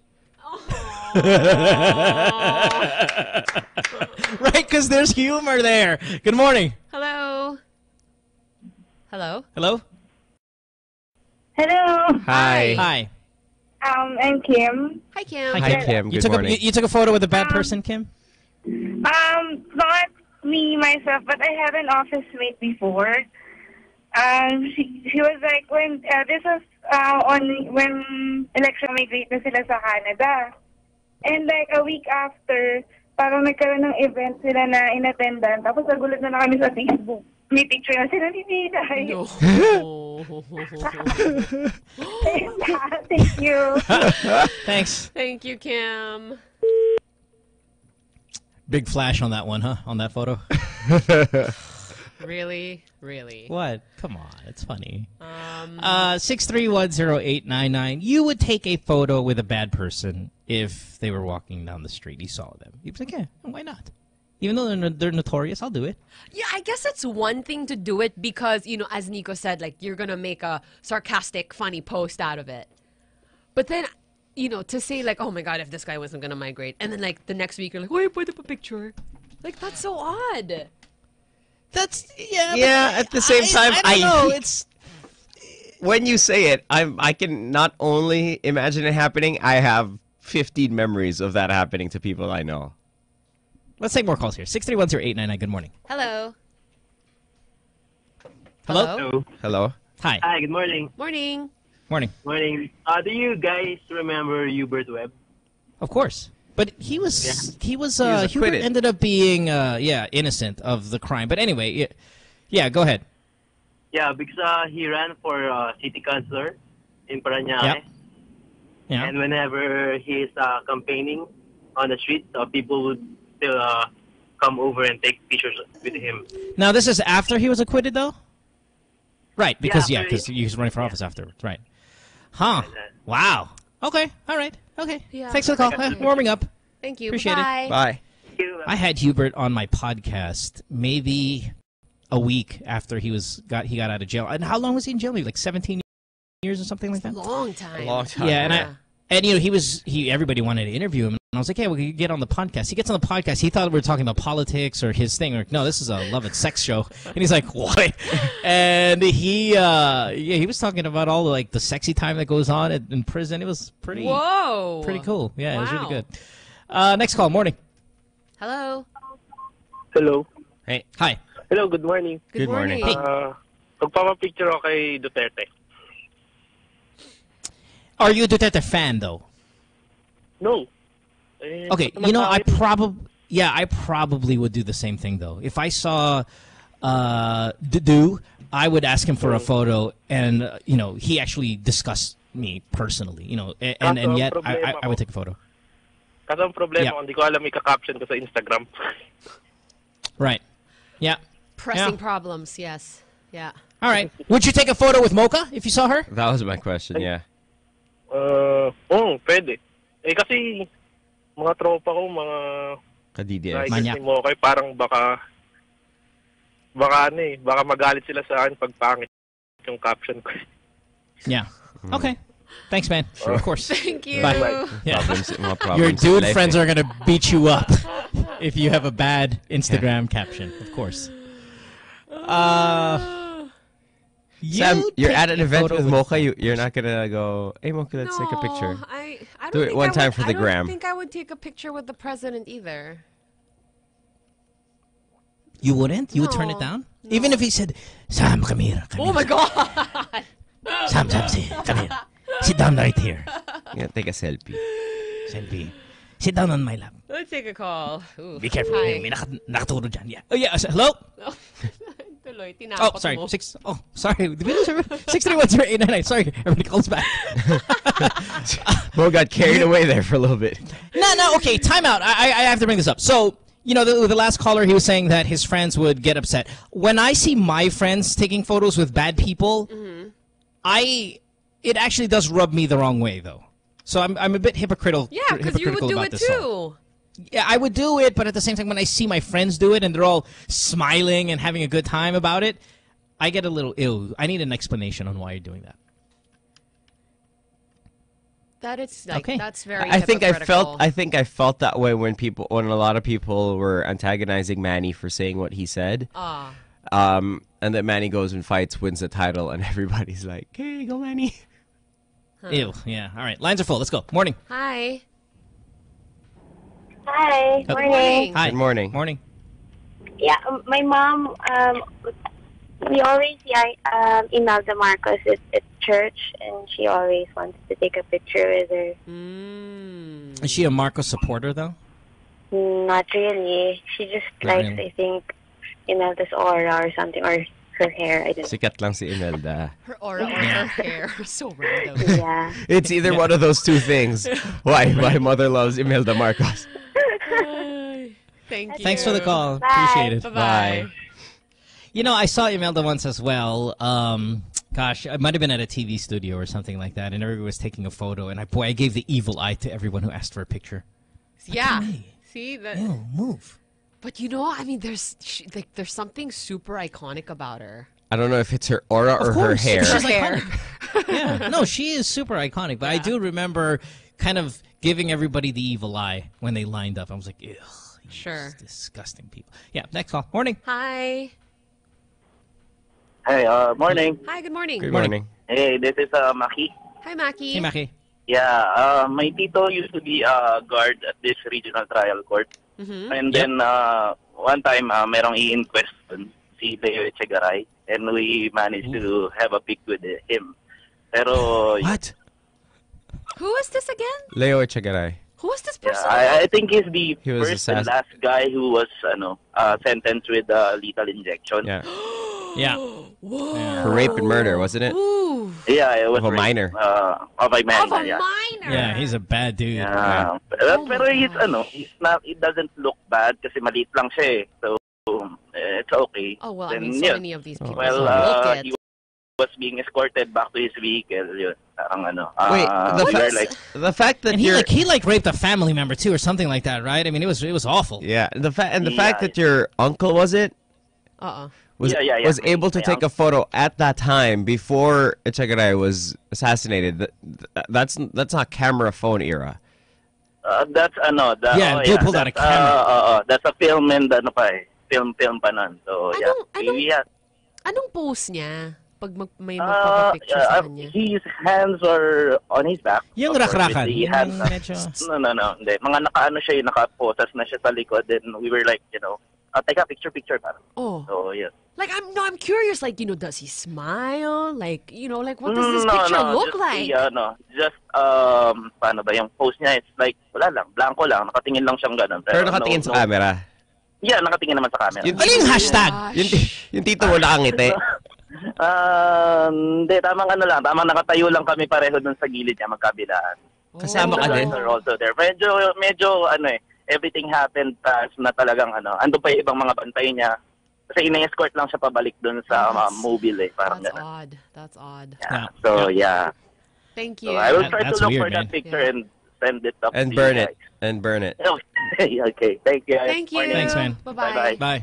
Right, because there's humor there. Good morning. Hello. Hello. Hello. Hello. Hi. Hi. I'm Kim. Hi, Kim. Hi, Kim. Good morning. You took a photo with a bad person, Kim? Not me myself, but I had an office mate before. She was like when this was when election migrate na sila sa Canada, and like a week after, parang nagkaroon ng event sila na inattendan. Tapos nagulat na kami sa Facebook. May picture na sila ni Diday. No. Thank you. Thanks. Thank you, Kim. Big flash on that one, huh? On that photo? Really? Really? What? Come on. It's funny. 6310899. You would take a photo with a bad person if they were walking down the street. You saw them. You'd be like, yeah, why not? Even though they're notorious, I'll do it. Yeah, I guess it's one thing to do it because, as Nico said, like, you're going to make a sarcastic, funny post out of it. But then, to say, like, oh my God, if this guy wasn't going to migrate. And then, like, the next week, you're like, why you put up a picture? Like, that's so odd. That's, yeah. Yeah, at the same time, I don't know. It's... When you say it, I can not only imagine it happening, I have 15 memories of that happening to people I know. Let's take more calls here. 6310899. Good morning. Hello. Hello. Hello. Hi. Hi, good morning. Morning. Morning. Morning. Do you guys remember Hubert Webb? Of course. But he was Hubert acquitted. ended up being innocent of the crime. But anyway, yeah, go ahead. Yeah, because he ran for city councilor in Parañaque. Yep. Yeah. And whenever he's campaigning on the street, people would still come over and take pictures with him. Now, this is after he was acquitted, though? Right, because Yeah, because he was running for office afterwards, right. Huh. Wow. Okay, all right. Okay. Yeah. Thanks for the call. Warming up. Thank you. Appreciate Bye. it. Bye. I had Hubert on my podcast maybe a week after he got out of jail. And how long was he in jail? Maybe like 17 years or something like that? Long time. A long time. Yeah, and you know, everybody wanted to interview him. And I was like, hey, we can get on the podcast. He gets on the podcast. He thought we were talking about politics or his thing. Or, no, this is a love and sex show. And he's like, what? And he was talking about all the sexy time that goes on in prison. It was pretty cool. Yeah, it was really good. Next call, morning. Hello. Hello. Hey. Hi. Hello, good morning. Good morning. Hey. Magpapapicture ako kay Duterte. Are you a Duterte fan, though? No. Okay, you know, I probably would do the same thing, though. If I saw Dudu, I would ask him for a photo, and, you know, he actually discussed me personally, you know, and yet I would take a photo. Kaso ang problema, Yeah. hindi ko alam i-caption ko sa Instagram. Right. Yeah. Pressing Yeah. problems, yes. Yeah. All right. Would you take a photo with Mocha if you saw her? That was my question, yeah. Pwede. Kasi mga tropa ko, mga Ka-DDS. nakikita ni Mokay, parang baka magalit sila sa akin pag pangit yung caption ko. Yeah. Okay. Thanks, man. Of course. Thank you. Bye. Yeah. Problems Your in dude life. friends are going to beat you up if you have a bad Instagram caption, of course. Sam, you're at an take a event photo with Mocha. You're not gonna go, hey Mocha, let's take a picture. I don't Do it think one I time would- for the gram. I don't think I would take a picture with the president either. You wouldn't? You would turn it No. down? Even if he said, Sam, come here. Oh my God! Sam, come here. Sit down right here. Yeah, take a selfie. Selfie. Sit down on my lap. Let's take a call. Ooh. Be careful. Hi. May nakaturo dyan. Yeah. Oh, yeah. Hello? Tuloy, Oh, tinapot sorry. mo. 631-0899. Sorry. Everybody calls back. Mo got carried away there for a little bit. No. Okay, time out. I have to bring this up. So, you know, the last caller, he was saying that his friends would get upset. When I see my friends taking photos with bad people, it actually does rub me the wrong way, though. So I'm a bit hypocritical. Yeah, because you would do about it this song. too. Yeah, I would do it, but at the same time, when I see my friends do it and they're all smiling and having a good time about it, I get a little ill. I need an explanation on why you're doing that. That is like Okay. that's very. I think I hypocritical. felt that way when a lot of people were antagonizing Manny for saying what he said. Ah. And then Manny goes and fights, wins the title, and everybody's like, "Hey, go Manny!" Ew. Yeah. All right. Lines are full. Let's go. Morning. Hi. Hi. Good Morning. Hi. Good morning. Morning. Yeah, my mom, we always see Imelda Marcos at church, and she always wants to take a picture with her. Is she a Marcos supporter, though? Not really. She just Not likes, really. I think, Imelda's aura or something, or her hair. I don't know. Sikat lang si Imelda. Her aura or her hair. So random. Yeah. It's either one of those two things. Why my mother loves Imelda Marcos. Thank you. Thanks for the call. Bye. Appreciate it. Bye-bye. You know, I saw Imelda once as well. Gosh, I might have been at a TV studio or something like that, and everyone was taking a photo, and I gave the evil eye to everyone who asked for a picture. Yeah. See that? Ew, move. But you know, I mean, there's something super iconic about her. I don't know if it's her aura or Of her course, hair. she's Hair. iconic. Yeah, no, she is super iconic. But I do remember kind of giving everybody the evil eye when they lined up. I was like, ew. Sure. Disgusting people. Yeah, next call. Morning. Hi. Hey, morning. Hi. Good morning. Good morning. Hey, this is Maki. Hi, Maki. Hey, Maki. Yeah, my tito used to be a guard at this regional trial court. Mm-hmm. And then one time, merong i-inquest dun, si Leo Echegaray, and we managed to have a pic with him. Pero What? Who is this again? Leo Echegaray. Who is this yeah, person? I think he's the He was first and assassinated. last guy who was sentenced with lethal injection. Yeah. Yeah. Whoa. For rape and murder, wasn't it? Ooh. Yeah, it was Of a rape, minor. Of a minor. Of a yeah. minor. Yeah, he's a bad dude. Yeah. Pero he's not. It doesn't look bad kasi maliit lang siya eh. So it's okay. Oh well, I Then, mean, so yun. many of these people. Well, look it. he was being escorted back to his vehicle. Yun. Parang ano. Wait, we were like, the fact that And you're he raped a family member too, or something like that, right? I mean, it was awful. yeah, the fact that your uncle was Yeah, able to my take a photo at that time before Echegaray was assassinated. That's not camera phone era. that's ano. Yeah, dude pulled out a camera. That's a film and ano pa eh. Film pa nun. So yeah. We had, Anong pose niya? Pag may magpapapicture sa kanya. his hands are on his back. Yung Of course, rakrakan. with the Yung hands medyo... No. Hindi. Mga nakaano siya, nakaposas na siya sa likod. Then we were like, teka, picture parang. Oh. So, yeah. Like I'm curious. Like does he smile? Like what does this picture look just like? Paano ba yung pose niya? It's like, wala lang, blanco lang, nakatingin lang siyang ganun. Pero nakatingin sa camera. Yeah, nakatingin naman sa camera. Ano yung hashtag? Yung tito mo nakangiti. Hindi, tamang nakatayo lang kami pareho dun sa gilid niya, magkabilaan. Kasama ka din? Are also there. Medyo everything happened fast na talagang ando pa yung ibang mga bantay niya. Kasi ina-escort lang siya pabalik dun sa mobile eh. Parang That's ganun. odd. That's odd. Yeah. So, yeah. Thank So you. I will try to That's look weird, for man. that picture and send it up And to burn you it. And burn it. guys. Okay. Thank you. Thank you. Morning. Thanks, man. Bye-bye. Bye.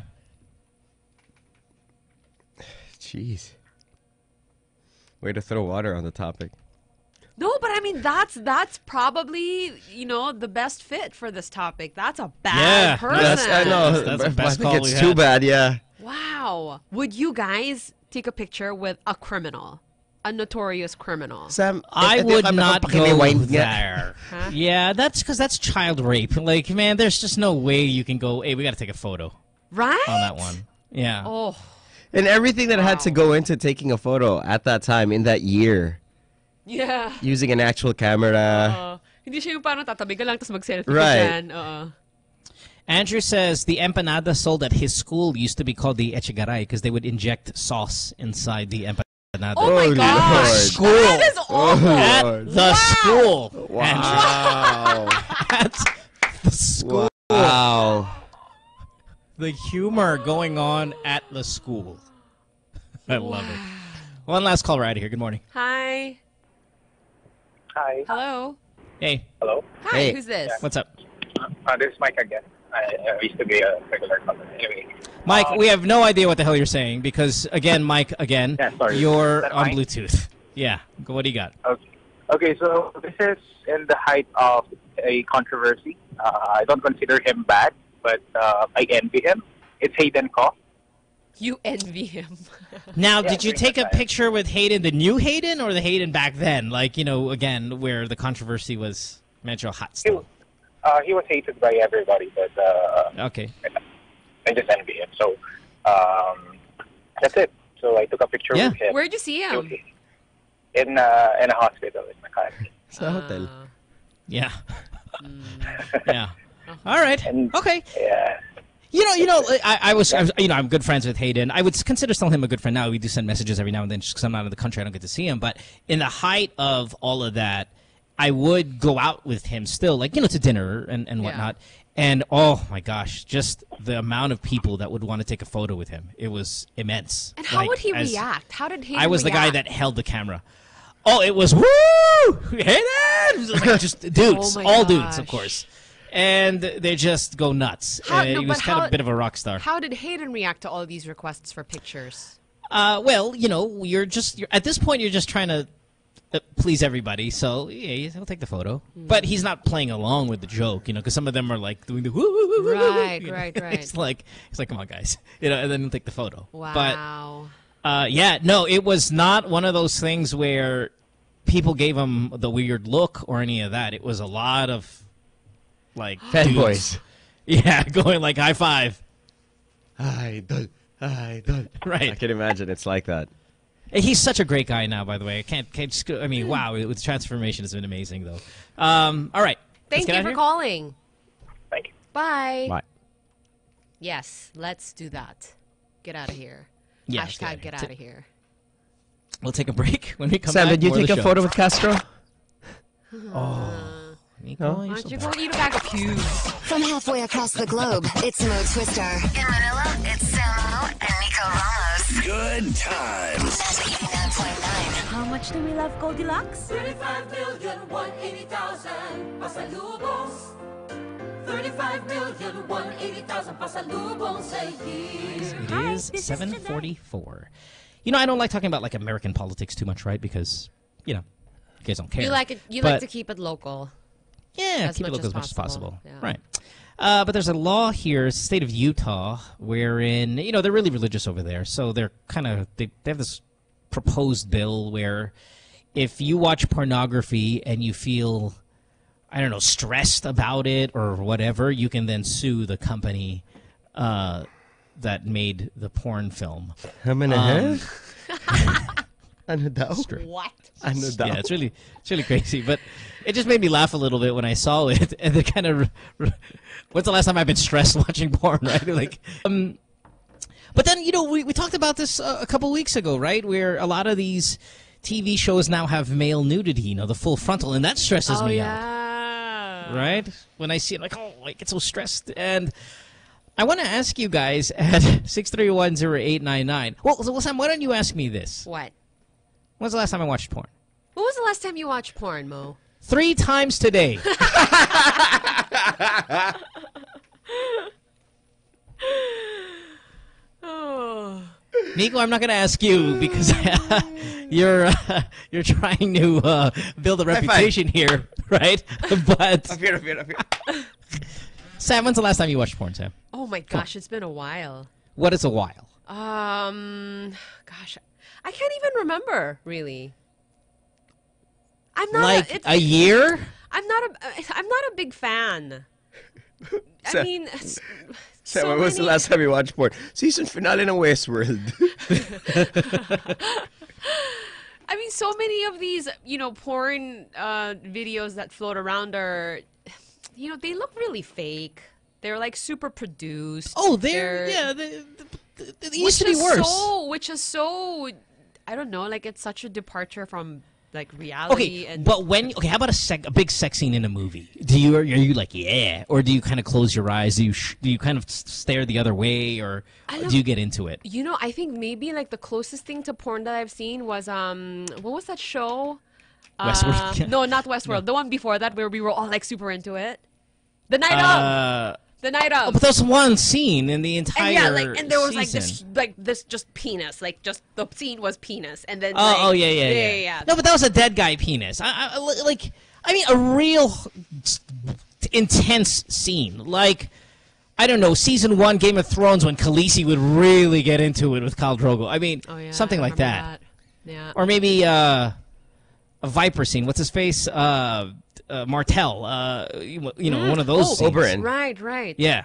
Jeez. Way to throw water on the topic. No, but I mean that's probably the best fit for this topic. That's a bad person. Yes, I know. That's the I best think call it's we too had. bad, yeah. Wow. Would you guys take a picture with a criminal, a notorious criminal? Sam, I would not go pakiniwind there. Huh? Yeah, that's because that's child rape. Like, man, there's just no way you can go, hey, we got to take a photo Right? on that one. Yeah. Oh. And everything that had to go into taking a photo at that time in that year, Yeah. using an actual camera. Hindi siya yung parang tatabi ka lang tapos mag-selfie Right. ka dyan. Andrew says the empanada sold at his school used to be called the echegaray because they would inject sauce inside the empanada. Oh my gosh. School. That is awful. At the school. Wow. At the school. Wow. The humor going on at the school. I love it. One last call right here. Good morning. Hi. Hi. Hello. Hey. Hello. Hi, Hey. who's this? What's up? This is Mike again. I used to be a regular customer. Anyway. Mike, we have no idea what the hell you're saying because, again, Mike, Yeah, sorry. you're Is that on fine? Bluetooth. Yeah. What do you got? Okay, so this is in the height of a controversy. I don't consider him bad, but I envy him. It's Hayden Koh. You envy him. Now, Yeah, did you bring take that a back. picture with Hayden, the new Hayden, or the Hayden back then? Like, again, where the controversy was Metro hot still. He was hated by everybody, but Okay. I just envy him. So that's it. So I took a picture Yeah. with him. Where'd you see him? In a hospital in Makati. Sa hotel. Yeah. Yeah. All right. Okay. Yeah. I'm good friends with Hayden. I would consider still him a good friend now. We do send messages every now and then just because I'm not in the country. I don't get to see him. But in the height of all of that, I would go out with him still, like, to dinner and whatnot. And, oh, my gosh, just the amount of people that would want to take a photo with him. It was immense. And how would he react? How did he I was the guy react? that held the camera. Oh, it was, woo! Hayden! It was like just dudes. Oh my all dudes, of gosh. course. And they just go nuts. He was kind of a bit of a rock star. How did Hayden react to all these requests for pictures? Well, you're at this point, you're just trying to please everybody. So, yeah, he'll take the photo. But he's not playing along with the joke, because some of them are like doing the woo, woo, woo, woo, woo, Right, you know? right. He's like, come on, guys. And then he'll take the photo. Wow. But, yeah, no, it was not one of those things where people gave him the weird look or any of that. It was a lot of, like, Fanboys. dudes. Yeah, going like high five. Idol. Right. I can imagine it's like that. He's such a great guy now, by the way. Wow, the transformation has been amazing, though. All right. Let's Thank get you out for here. calling. Thank you. Bye. Bye. Yes, let's do that. Get out of here. Yeah, let's Hashtag get get outta out of here. We'll take a break when we come Sam, back. did you more of take the a show. photo with Castro? Nico, No? you're Why so don't you bad. go eat a bag of pews? From halfway across the globe, it's Mo Twister. In Manila, it's Samo and Nico Ramos. Good times. 89.9. How much do we love Goldilocks? 35,180,000 pasalubos. 35,180,000 pasalubong sa It is 7:44. You know, I don't like talking about like American politics too much, right? Because, you know, you guys don't care. You like it. You But- like to keep it local. Yeah, as keep it much local as as much as possible. Yeah. Right. But there's a law here, state of Utah, wherein, you know, they're really religious over there. So they're kind of, they have this proposed bill where if you watch pornography and you feel, I don't know, stressed about it or whatever, you can then sue the company that made the porn film. Ano daw? What? Ano daw? Yeah, it's really crazy. But it just made me laugh a little bit when I saw it, and it kind of. When's the last time I've been stressed watching porn? Right, like. But then you know we talked about this a couple weeks ago, right? Where a lot of these TV shows now have male nudity, you know, the full frontal, and that stresses me out. Right? When I see it, like, oh, I get so stressed. And I want to ask you guys at 6310899. Well, Sam, why don't you ask me this? What? When's the last time I watched porn? When was the last time you watched porn, Mo? 3 times today. Oh. Nico, I'm not going to ask you because you're trying to build a reputation here, right? But Sam, when's the last time you watched porn, Sam? Oh my gosh, it's been a while. What is a while? Gosh, I can't even remember really. I'm not Like a year? I'm not a big fan. I Sam- mean, Sam, so when was the many- last time you watched porn? Season finale ng Westworld. I mean, so many of these, you know, porn videos that float around are, you know, they look really fake. They're like super produced. Oh, they used to be worse. Which is so, I don't know, like it's such a departure from like reality. Okay, and but how about a big sex scene in a movie? Are you like, yeah, or do you kind of close your eyes? Do you kind of stare the other way, or do you get into it? You know, I think maybe like the closest thing to porn that I've seen was what was that show? Westworld? No, not Westworld. The one before that where we were all like super into it. The Night of. The Night of. Oh, but there's one scene in the entire And yeah, and there was season. like this just penis, like just the scene was penis, and then Oh, like, yeah. No, but that was a dead guy penis. I mean, a real intense scene. Like, I don't know, season 1 Game of Thrones when Khaleesi would really get into it with Khal Drogo. I mean, something like that. Yeah. Or maybe a Viper scene. What's his face? Martell. You know, one of those scenes. Oberyn. Right. Yeah.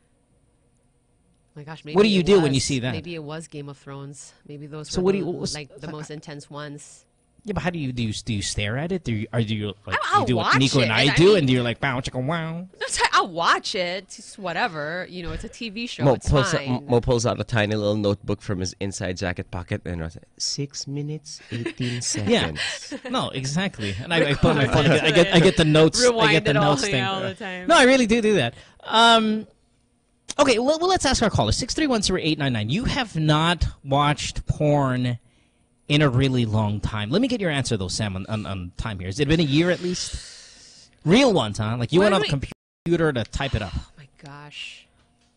My gosh, maybe What do you it do when was- you see that? Maybe it was Game of Thrones. Maybe those So were what do you- like the most intense ones. Yeah, but how do you stare at it? Do you like I'll you do what watch Nico and it, I and I do, mean- and you're like bow chicka wow? I'll watch it. It's whatever. You know, it's a TV show. Mo it's fine. pulls out a tiny little notebook from his inside jacket pocket and writes 6 minutes 18 seconds. Yeah, no, exactly. And I put on my phone. I get the notes. I Rewind get the it all, notes thing. yeah, all the time. No, I really do that. Okay, well, let's ask our caller 6310899. You have not watched porn in a really long time. Let me get your answer though, Sam, on time here. Has it been a year at least? Real ones, huh? Like you Why went on don't the computer to type it up. Oh my gosh.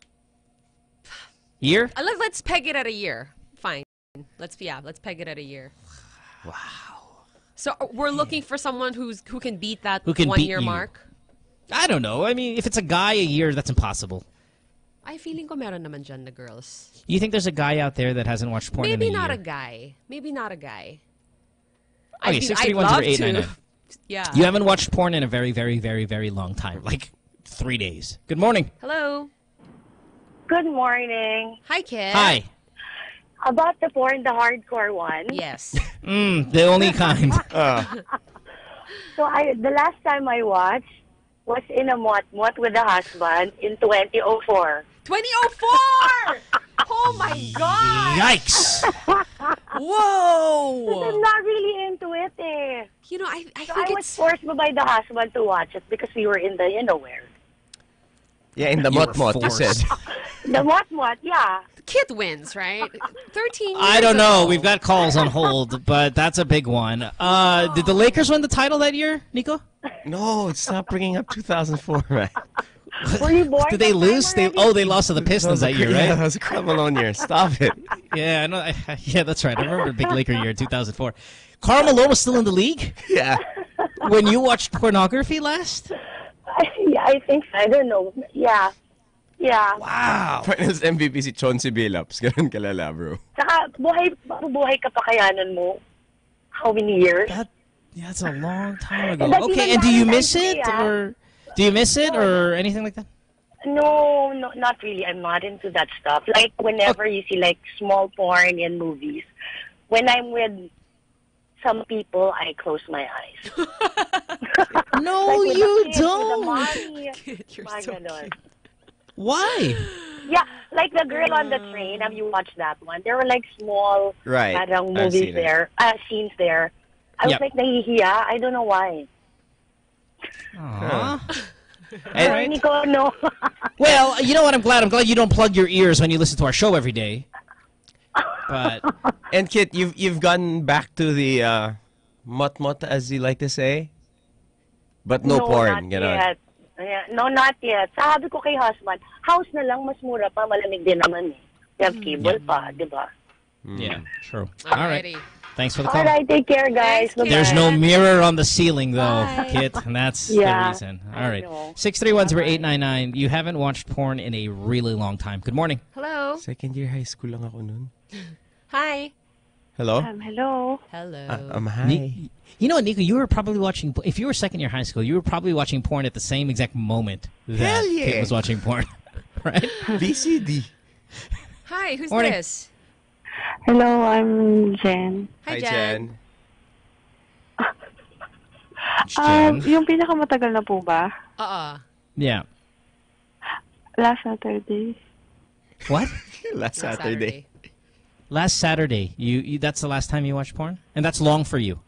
Year? Let's peg it at a year. Fine. Let's peg it at a year. Wow. So we're looking for someone who can beat that Who can 1 beat year you. mark. I don't know. I mean, if it's a guy, a year, that's impossible. I feeling ko meron naman dyan na girls. You think there's a guy out there that hasn't watched porn Maybe in a not year? a guy. Maybe not a guy. Okay, I'd love 6310899. to. Yeah. You haven't watched porn in a very, very, very, very long time. Like 3 days. Good morning. Hello. Good morning. Hi, kid. Hi. About the porn, the hardcore one. Yes. The only kind. So the last time I watched was in a mot-mot with a husband in 2004. 2004! Oh my God! Yikes! Whoa! I'm not really into it eh. You know, I So think I was forced by the husband to watch it because we were in the, where. Yeah, in the You were mot-mot, you said. The what, yeah. Kit wins, right? 13 years I don't know. ago. We've got calls on hold, but that's a big one. Did the Lakers win the title that year, Nico? No, stop bringing up 2004, man. Were you born? Did they lose? They lost to the Pistons that year, Yeah, right? that was a Carmelo year. Stop it. Yeah, I know. Yeah, that's right. I remember the big Laker year, 2004. Karl Malone was still in the league Yeah. when you watched pornography last? Yeah, I think so. I don't know. Yeah. Yeah. Wow. Finals MVP si Chauncey Billups. Ganun kalala, bro. Saka, buhay ka pa kayanan mo. How many years? That's a long time ago. And that's Okay, even and do you Valentine's miss it? Day, ah. Or do you miss it or anything like that? No, not really. I'm not into that stuff. Like, whenever you see, like, small porn in movies, when I'm with some people, I close my eyes. No, Like with the you kids, with the don't. mommy. You're Mga so ganon. Why? Yeah, like the girl on the train. Have you watched that one? There were like small Right. parang I've movies seen it. there, scenes there. I was Yep. like nahihiya. I don't know why. Aww. And- Alright. Nico, no. Well, you know what? I'm glad you don't plug your ears when you listen to our show every day. But And Kit, you've gone back to the mot-mot, as you like to say? But no, porn, not yet. Yeah, no, not yet. Sabi ko kay husband, house na lang, mas mura pa, malamig din naman eh. You have cable pa, di ba? yeah, true. All right. Alrighty. Thanks for the call. All right, take care, guys. Thanks, There's no mirror on the ceiling, though, Bye. Kit, and that's Yeah, the reason. All right. know. 631-0899. You haven't watched porn in a really long time. Good morning. Hello. Second year high school lang ako nun. Hi. Hello? Hello. Hello. Hi. You know what, Nico? You were probably watching. If you were second year high school, you were probably watching porn at the same exact moment that Hell yeah. Kit was watching porn, right? VCD. Hi, who's Morning. this? Hello, I'm Jen. Hi, Jen. Jen. Yung pinakamatagal na po ba? Yeah. Last Saturday. What? Last Saturday. Last Saturday. You that's the last time you watched porn, and that's long for you.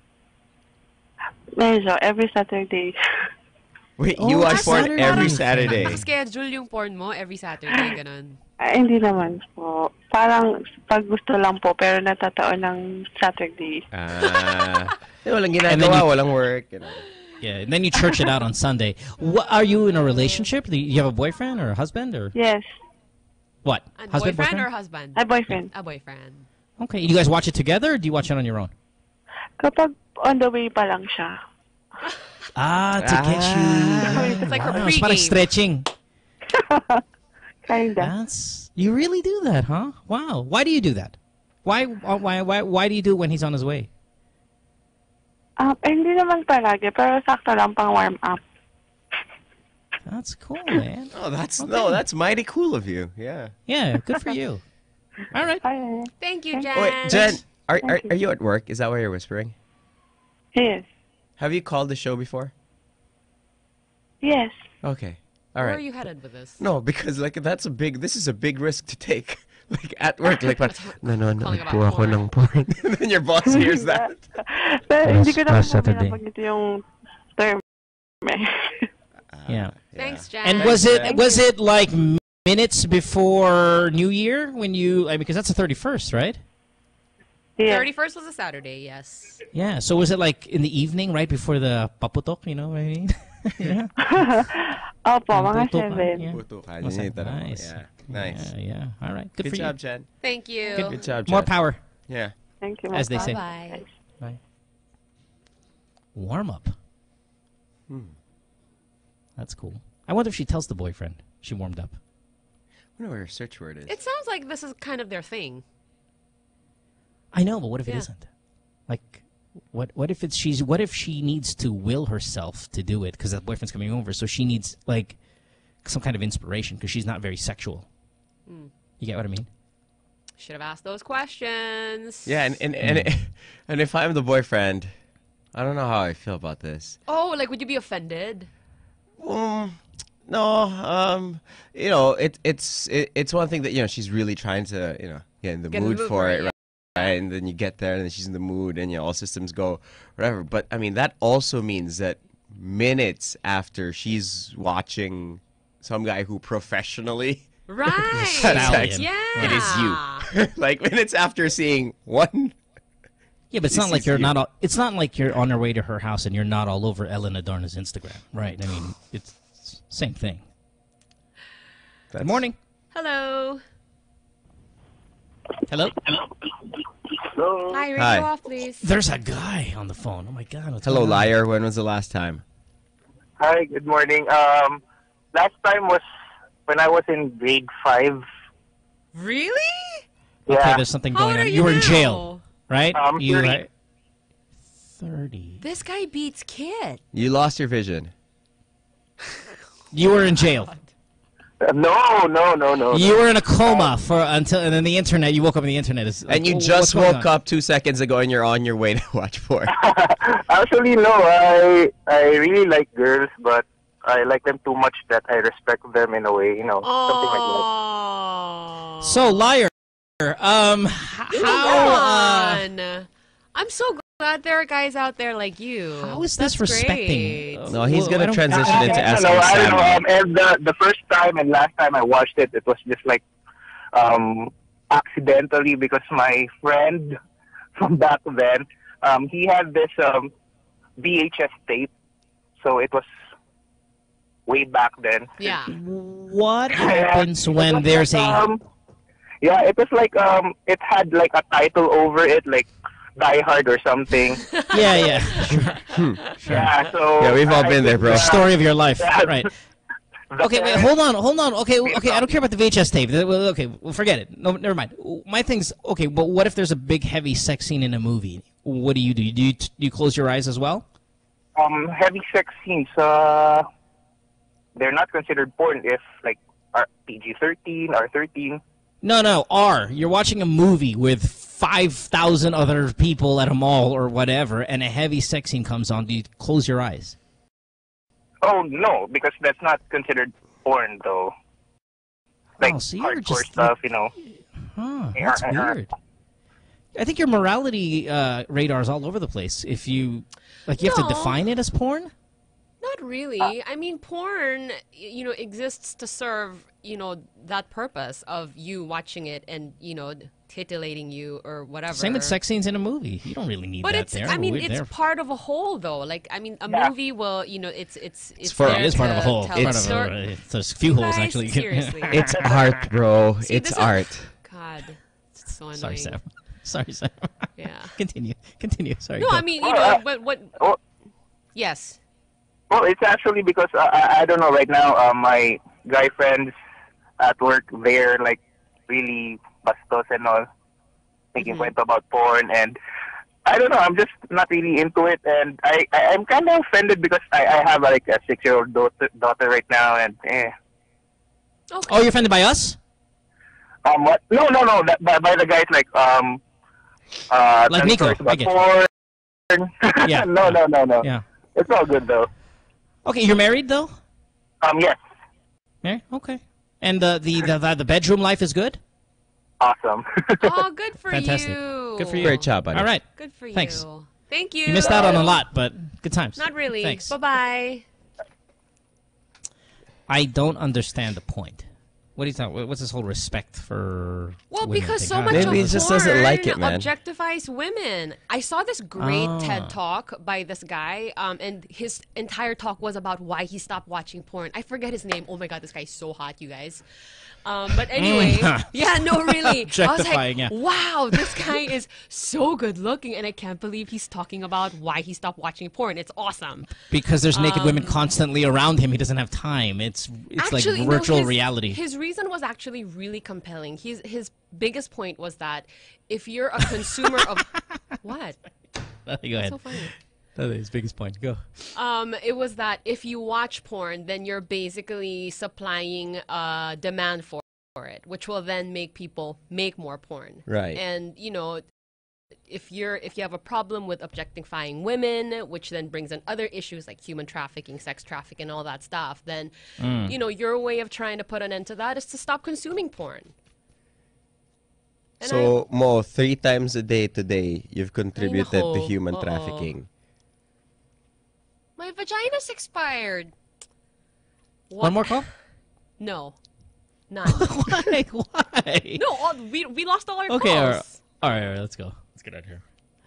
Medyo, every Saturday. Wait, Oh, you watch porn Saturday. every Saturday? Schedule yung porn mo every Saturday, ganun. Hindi naman po. Parang pag gusto lang po, pero natataon ng Saturday. Walang And then ginagawa, you- walang work. You know. Yeah, and then you church it out on Sunday. Are you in a relationship? Do you have a boyfriend or a husband or Yes. what? A Husband, boyfriend or husband? A boyfriend. A boyfriend. Okay, you guys watch it together, or do you watch it on your own? Kapag on the way pa lang siya. To get you. It's like her Wow, it's parang pregame. stretching. Kinda. You really do that, huh? Wow. Why do you do that? Why do you do it when he's on his way? Hindi naman palagi, pero sakto lang pang warm up. That's cool, man. Oh, that's mighty cool of you. Yeah. Yeah, good for you. All right. Thank you, Jen. Oh, wait, Jen, are you at work? Is that why you're whispering? Yes. Have you called the show before? Yes. Okay. All Where right. are you headed with this? No, because like this is a big risk to take. Like at work, like no, Calling about nagpo ako ng porn. And then your boss hears that. Pero hindi ko na last po Saturday. pinabanggit yung term. Yeah. Thanks, Jen. And was it like minutes before New Year when you? Because that's the 31st, right? 31st was a Saturday, yes. Yeah. So was it like in the evening, right before the paputok? You know what I mean? Yeah. Opo, mga Putukan, 7. yeah. Putukan, Must yun have- yung tanong mo. nice. Yeah. Nice. Yeah. All right. Good Good for job, you. Jen. Thank you. Good job, Jen. More power, Yeah. Thank you. as they say. Bye-bye. Bye. Warm up. That's cool. I wonder if she tells the boyfriend she warmed up. I wonder what her search word is. It sounds like this is kind of their thing. I know, but what if it Yeah. isn't? Like, what if it's what if she needs to will herself to do it because the boyfriend's coming over, so she needs like some kind of inspiration because she's not very sexual. Mm. You get what I mean? Should have asked those questions. Yeah, and if I'm the boyfriend, I don't know how I feel about this. Oh, like, would you be offended? No, you know, it's one thing that she's really trying to get in the Get in the mood mood for for it, it, right? and then you get there and then she's in the mood and all systems go, whatever. But I mean, that also means that minutes after she's watching some guy who professionally Right. has sex, Yeah. it is you. Like minutes after seeing one. Yeah, but it's not like you're not. It's not like you're on your way to her house and you're not all over Ellen Adorna's Instagram, right? I mean, it's same thing. Good morning. Hello. Hello. Hello. Hi, radio Hi. off, please. There's a guy on the phone. Oh my God. what's Hello, going on? liar. When was the last time? Hi, good morning. Last time was when I was in grade 5. Really? Yeah. Okay, there's something How going old on. are You were in you jail, right? I'm you 30. had- 30. This guy beats Kid. You lost your vision. You were in jail. No. You were in a coma and then the internet. You woke up and the internet is. And you what's just going woke on? up 2 seconds ago and you're on your way to watch porn. Actually, no. I really like girls, but I like them too much that I respect them in a way, something like that. So liar. Come How? on. I'm so glad there are guys out there like you. How is this That's respecting? great. No, he's Well, gonna I don't- transition I into don't asking know. I don't know. Sammy. And the first time and last time I watched it, it was just like accidentally because my friend from back then, he had this VHS tape, so it was way back then. Yeah. What happens when there's a? Yeah, it was like it had like a title over it, like Die Hard or something. Yeah. Yeah, so Yeah, we've all been there, bro. Story of your life, Yeah. right? Okay, wait, hold on. Okay, I don't care about the VHS tape. Okay, well, forget it. No, never mind. My thing's okay, but what if there's a big, heavy sex scene in a movie? What do you do? Do you close your eyes as well? heavy sex scenes, they're not considered porn if like are PG-13 or 13. No, R. You're watching a movie with 5,000 other people at a mall or whatever, and a heavy sex scene comes on. Do you close your eyes? Oh no, because that's not considered porn though. Like so you're hardcore just stuff, Huh, that's weird. I think your morality radar's all over the place. If you have to No. define it as porn. Not really. I mean, porn, exists to serve, that purpose of you watching it and, titillating you or whatever. Same with sex scenes in a movie. You don't really need But that it's, there. I mean, We're it's there. part of a whole, though. Like, I mean, a movie will, it's It there is part of a to whole. tell Part a of story. there's a few holes Guys, actually. seriously. It's art, bro. See, It's this is- art. God, it's so annoying. Sorry, Sam. Sorry, Sam. Yeah. Continue. Sorry. No, go. I mean, what? Yes. Well, it's actually because I don't know right now. My guy friends at work, they're like really bastos and all, making kwento about porn, and I don't know. I'm just not really into it, and I'm kind of offended because I have like a 6-year-old daughter right now, and Oh, you're offended by us? what? No. By the guys like Like Nico, stories about I get porn. Yeah. No. Yeah. It's all good though. Okay, you're married though? Yes. Yeah. Okay. And the bedroom life is good. Awesome. Oh, good for Fantastic. you. Good for you. Great job, buddy. All right. Good for Thanks. you. Thank you. You missed out on a lot, but good times. Not really. Thanks. Bye-bye. I don't understand the point. What do you think? What's this whole respect for? Well, women because thing? so Huh? much Maybe of he just doesn't like it, porn man. objectifies women. I saw this great Ah. TED Talk by this guy, and his entire talk was about why he stopped watching porn. I forget his name. Oh my god, this guy's so hot, you guys. But anyway, yeah, no, really. I was Objectifying, like, yeah. wow, this guy is so good looking, and I can't believe he's talking about why he stopped watching porn. It's awesome. Because there's naked women constantly around him. He doesn't have time. It's Actually, like no, virtual his- reality. His reason was actually really compelling. His biggest point was that if you're a consumer of what? Go That's ahead. so funny. That's his biggest point. Go. It was that if you watch porn, then you're basically supplying demand for it, which will then make people make more porn. Right. And if you have a problem with objectifying women, which then brings in other issues like human trafficking, sex trafficking, and all that stuff, then your way of trying to put an end to that is to stop consuming porn. So, Mo, 3 times a day today, you've contributed to nako. human Oo. trafficking. My vagina's expired. One more call? No. None. Why? Why? No, we lost all our Okay, calls. all right, let's go. Let's get out of here.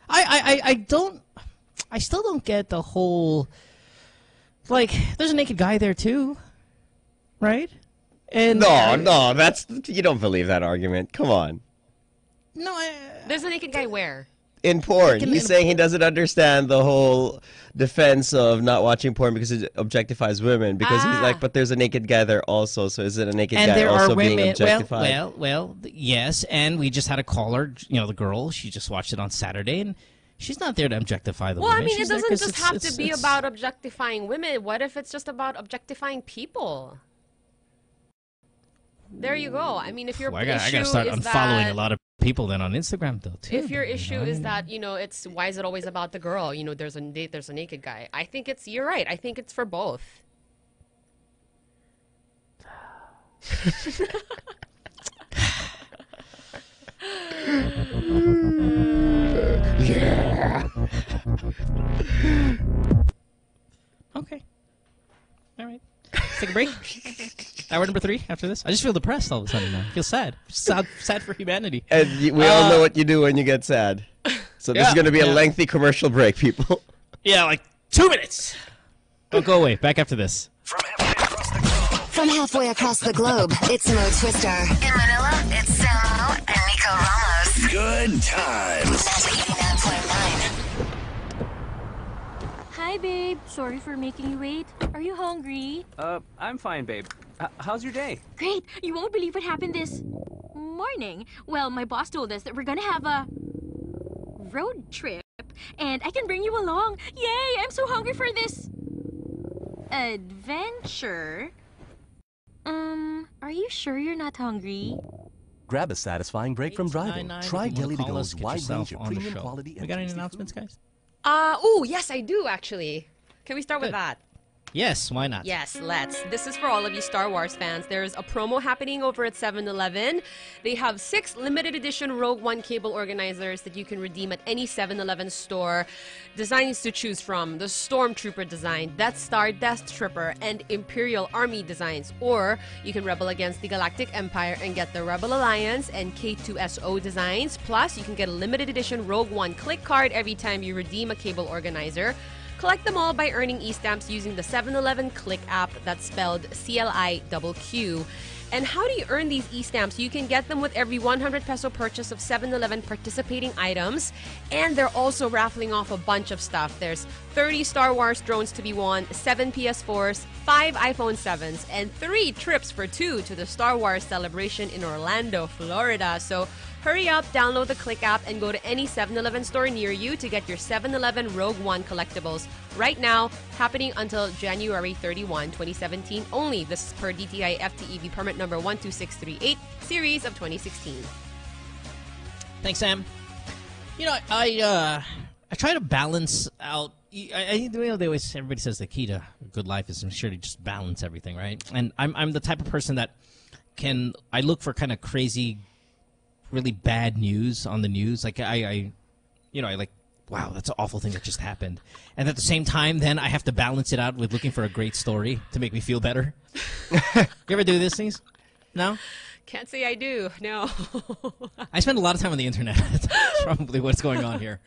I still don't get the whole, like, there's a naked guy there too, right? And No, that's, you don't believe that argument. Come on. No, There's a naked guy where? In porn, he's saying he doesn't understand the whole defense of not watching porn because it objectifies women. Because he's like, but there's a naked guy there also, so is it a naked and guy there also are being women. objectified? Yes. And we just had a caller. You know, the girl. She just watched it on Saturday, and she's not there to objectify the Well, women. I mean, She's it there doesn't 'cause just have to be about objectifying women. What if it's just about objectifying people? There you go. I mean, if your I issue gotta start is unfollowing that, a lot of people then on Instagram though too. if your issue is that it's why is it always about the girl? You know, there's a naked guy. I think you're right. I think it's for both. Yeah. Okay. All right. Let's take a break. Hour number 3 after this. I just feel depressed all of a sudden now. I feel sad. Sad for humanity. And we all know what you do when you get sad. So this is going to be a lengthy commercial break, people. Yeah, like 2 minutes. Don't go away. Back after this. From halfway across the globe, it's Mo Twister. In Manila, it's Samo and Nico Ramos. Good times. Hi, babe. Sorry for making you wait. Are you hungry? I'm fine, babe. How's your day? Great. You won't believe what happened this morning. Well, my boss told us that we're gonna have a road trip, and I can bring you along. Yay! I'm so hungry for this adventure. Are you sure you're not hungry? Grab a satisfying break from driving. 899, Try if you wanna Deli to call us, Go's get wide yourself range of on the premium show. quality. We got any announcements, guys? Yes, I do actually. Can we start with that? Yes, why not? Yes, let's. This is for all of you Star Wars fans. There's a promo happening over at 7-Eleven. They have 6 limited edition Rogue One cable organizers that you can redeem at any 7-Eleven store. Designs to choose from: the Stormtrooper design, Death Star Death Trooper, and Imperial Army designs. Or you can rebel against the Galactic Empire and get the Rebel Alliance and K2SO designs. Plus, you can get a limited edition Rogue One click card every time you redeem a cable organizer. Collect them all by earning e-stamps using the 7-Eleven Click app, that's spelled CLIQQ. And how do you earn these e-stamps? You can get them with every 100 peso purchase of 7-Eleven participating items. And they're also raffling off a bunch of stuff. There's 30 Star Wars drones to be won, 7 PS4s, 5 iPhone 7s, and 3 trips for 2 to the Star Wars celebration in Orlando, Florida. So hurry up, download the Click app, and go to any 7-Eleven store near you to get your 7-Eleven Rogue One collectibles right now, happening until January 31, 2017 only. This is per DTI FTEV permit number 12638, series of 2016. Thanks, Sam. You know, I try to balance out. Everybody says the key to a good life is, I'm sure, to just balance everything, right? And I'm the type of person that I look for kind of crazy, really bad news on the news. Like I like, wow, that's an awful thing that just happened. And at the same time, then I have to balance it out with looking for a great story to make me feel better. You ever do these things? No? Can't say I do, no. I spend a lot of time on the internet. That's probably what's going on here.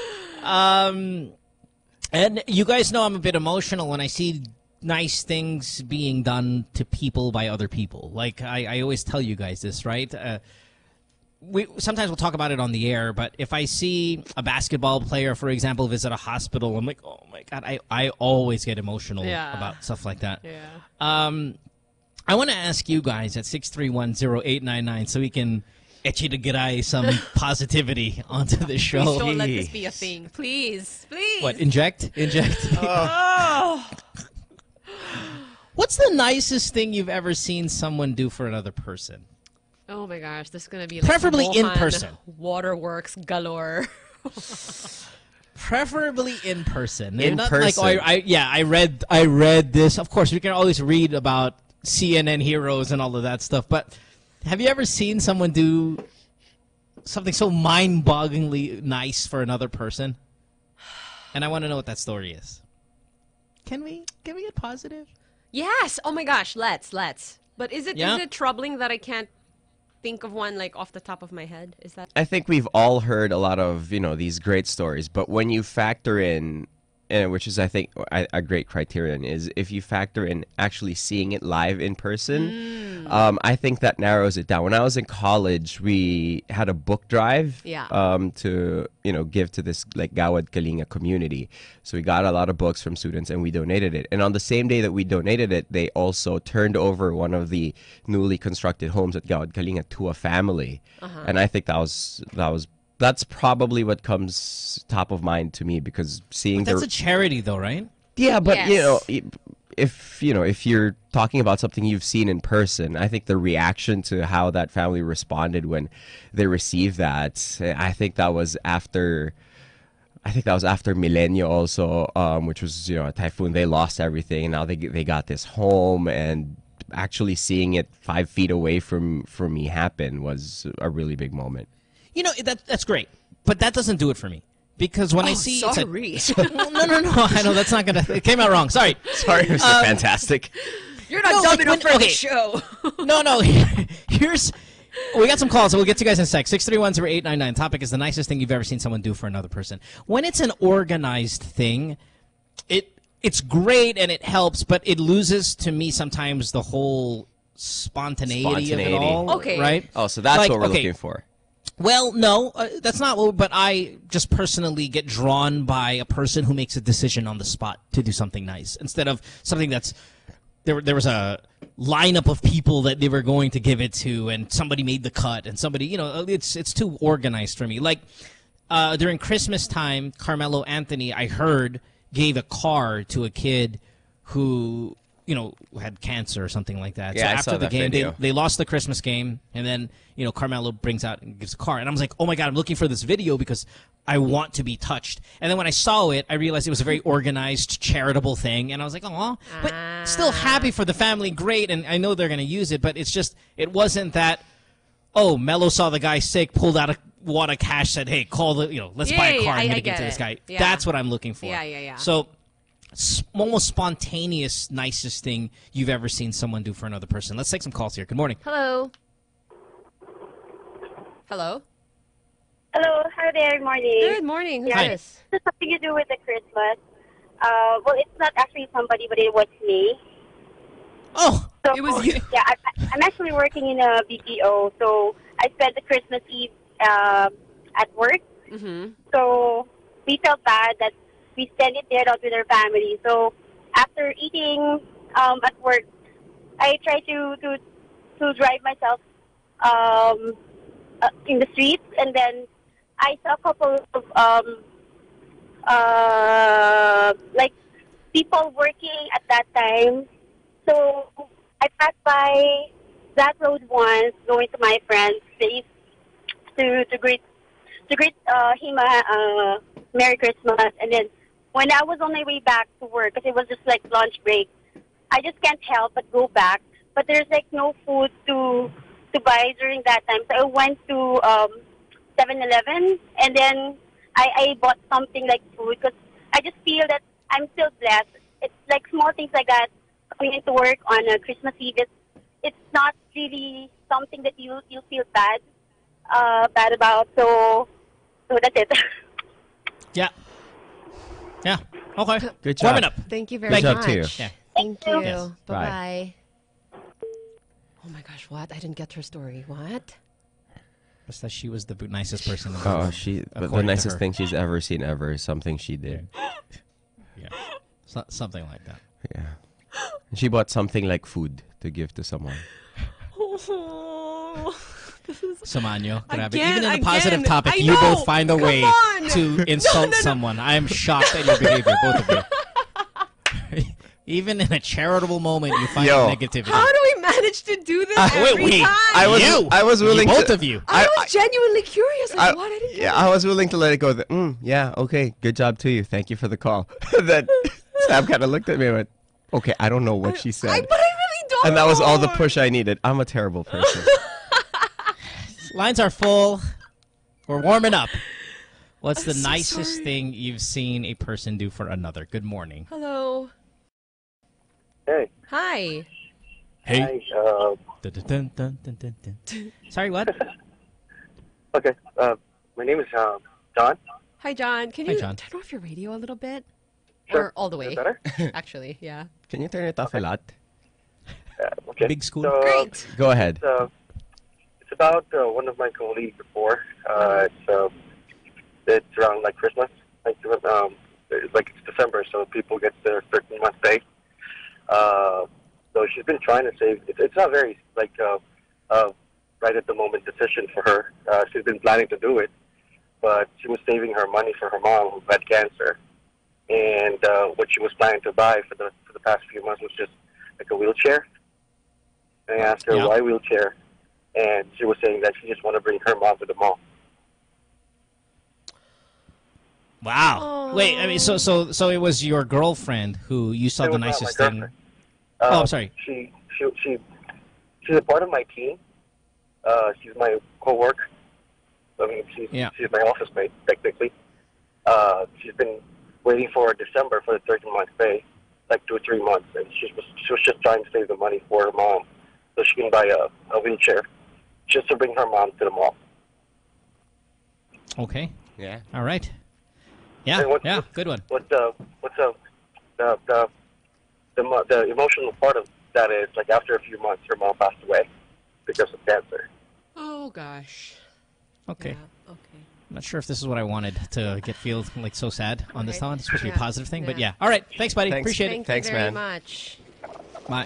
And you guys know I'm a bit emotional when I see nice things being done to people by other people. Like, I always tell you guys this, right? Sometimes we'll talk about it on the air, but if I see a basketball player, for example, visit a hospital, I'm like, oh my God, I always get emotional about stuff like that. Yeah. I want to ask you guys at 6310899 so we can echidagiray some positivity onto the show. Please don't let this be a thing. Please. What, inject? Oh. What's the nicest thing you've ever seen someone do for another person? Oh my gosh, this is going to be like Preferably in Mohan person. Waterworks galore. Preferably in person. In Not person. Like, I read this. Of course, we can always read about CNN heroes and all of that stuff, but have you ever seen someone do something so mind-bogglingly nice for another person, and I want to know what that story is. Can we get positive? Yes. Oh my gosh. Let's. But is Yeah. it troubling that I can't think of one like off the top of my head? Is that? I think we've all heard a lot of, these great stories, but when you factor in, which is, I think, a great criterion, is if you factor in actually seeing it live in person, I think that narrows it down. When I was in college, we had a book drive to, give to this, like, Gawad Kalinga community. So we got a lot of books from students, and we donated it. And on the same day that we donated it, they also turned over one of the newly constructed homes at Gawad Kalinga to a family. And I think that's probably what comes top of mind to me, because seeing That's a charity, though, right? Yeah, but Yes. if you're talking about something you've seen in person, I think the reaction to how that family responded when they received that, I think that was after Milenio also, which was a typhoon. They lost everything, and now they got this home, and actually seeing it 5 feet away from me happen was a really big moment. That's great, but that doesn't do it for me. Because when I see sorry. no, I know that's not gonna. It came out wrong. Sorry, Mr. Fantastic. You're not dumb enough for the show. No. Here's. We got some calls, so we'll get to you guys in a sec. 631-0899. Topic is the nicest thing you've ever seen someone do for another person. When it's an organized thing, it's great and it helps, but it loses to me sometimes the whole spontaneity of it all. Okay. Right? Oh, so that's what we're looking for. Well, no, that's not what, but I just personally get drawn by a person who makes a decision on the spot to do something nice instead of something that's, there was a lineup of people that they were going to give it to, and somebody made the cut, and somebody, it's too organized for me. Like, during Christmas time, Carmelo Anthony, I heard, gave a car to a kid who, had cancer or something like that. Yeah, so I after saw the that game, video. they lost the Christmas game, and then, Carmelo brings out and gives a car. And I was like, oh my God, I'm looking for this video because I want to be touched. And then when I saw it, I realized it was a very organized, charitable thing. And I was like, oh, but still happy for the family, great. And I know they're going to use it, but it's just, it wasn't that, oh, Melo saw the guy sick, pulled out a wad of cash, said, hey, call the, let's buy a car and get it to this guy. Yeah. That's what I'm looking for. Yeah. So, almost spontaneous, nicest thing you've ever seen someone do for another person. Let's take some calls here. Good morning. Hello. Hello, hi there, morning. Good morning. Who's this? This has something to do with the Christmas. Well, it's not actually somebody, but it was me. Oh, so, it was you. Yeah, I'm actually working in a BPO, so I spent the Christmas Eve at work. Mm-hmm. So we felt bad that we spent it there out with our family. So after eating at work, I tried to drive myself in the streets, and then I saw a couple of like people working at that time. So I passed by that road once, going to my friend's place to greet him Merry Christmas. And then when I was on my way back to work, because it was just like lunch break, I just can't help but go back. But there's like no food to buy during that time. So I went to 7-Eleven, and then I bought something like food, because I just feel that I'm still blessed. It's like small things like that. Going into work on a Christmas Eve, it's not really something that you feel bad about. So that's it. Yeah. Okay. Good job. Warming up. Thank you very Good job much. to you. Yeah. Thank you. Yes. Bye-bye. Oh my gosh, what? I didn't get her story. What? Just that she was the nicest person in the Oh, world. but the according to nicest her. thing she's ever seen ever is something she did. Yeah. Something like that. Yeah. She bought something like food to give to someone. Samanyo, grabe. Again, Even in a positive topic, I you know. both find a Come way on. to insult someone. I am shocked at your behavior, both of you. Even in a charitable moment, you find negativity. How do we manage to do this every time? I was willing both to, of you. I was genuinely curious. Like, what? I didn't get I was willing to let it go. Yeah, okay, good job to you. Thank you for the call. Then Sam kind of looked at me and went, okay, I don't know what she said. but I really don't And that was all the know. push I needed. I'm a terrible person. Lines are full. We're warming up. What's the I'm so nicest sorry. thing you've seen a person do for another? Good morning. Hello. Hey. Hi. Hey. Hi. Dun, dun, dun, dun, dun. Sorry, what? Okay. My name is John. Hi, John. Can Hi, you John. turn off your radio a little bit? Sure. Or all the Is way? it better? Actually, yeah. Can you turn it off a lot? Okay. Big school. So, Great. Go ahead. It's about one of my colleagues before. It's around like Christmas. It's December, so people get their 13-month pay. So she's been trying to save. It's not very right at the moment decision for her. She's been planning to do it, but she was saving her money for her mom who had cancer. And what she was planning to buy for the past few months was just like a wheelchair. And I asked her why wheelchair, and she was saying that she just want to bring her mom to the mall. Wow. Wait, I mean, so it was your girlfriend who you saw It the was not my nicest thing. girlfriend. Oh, I'm sorry. She's a part of my team. She's my coworker. I mean, she's my office mate technically. She's been waiting for December for the 13-month pay, like 2 or 3 months, and she was just trying to save the money for her mom so she can buy a wheelchair just to bring her mom to the mall. Okay. Yeah. All right. Yeah. And Good one. The emotional part of that is like after a few months, her mom passed away because of cancer. Oh, gosh. Okay. Yeah, okay. I'm not sure if this is what I wanted to feel like so sad on this one. It's supposed to be a Yeah. positive thing, but Yeah. yeah. All right. Thanks, buddy. Thanks. Appreciate Thank it. Thanks, you very man. much. Bye.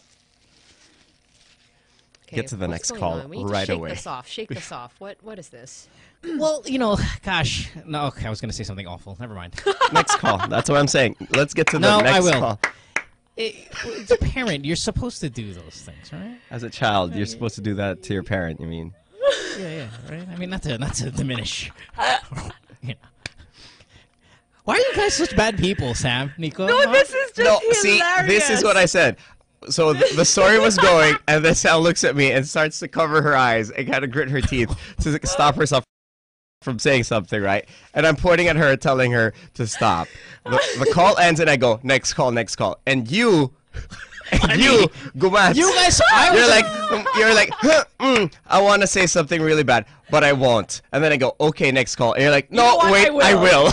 Get to the what's next going call on? We need to right shake away. This off. Shake this off. What is this? Well, gosh. No, okay, I was going to say something awful. Never mind. Next call. That's what I'm saying. Let's get to the No, next I will. call. It's a parent. You're supposed to do those things, right? As a child, you're supposed to do that to your parent, you mean? Yeah, right. I mean, not to diminish. You know. Why are you guys such bad people, Sam, Nico? No, Huh? this is just See, hilarious. this is what I said. So the story was going, and then Sal looks at me and starts to cover her eyes and kind of grit her teeth to stop herself from saying something, right? And I'm pointing at her, telling her to stop. The call ends, and I go, next call, next call. And you Gumats, You guys, you're like, I want to say something really bad, but I won't. And then I go, okay, next call. And you're like, no, You know what? wait, I will.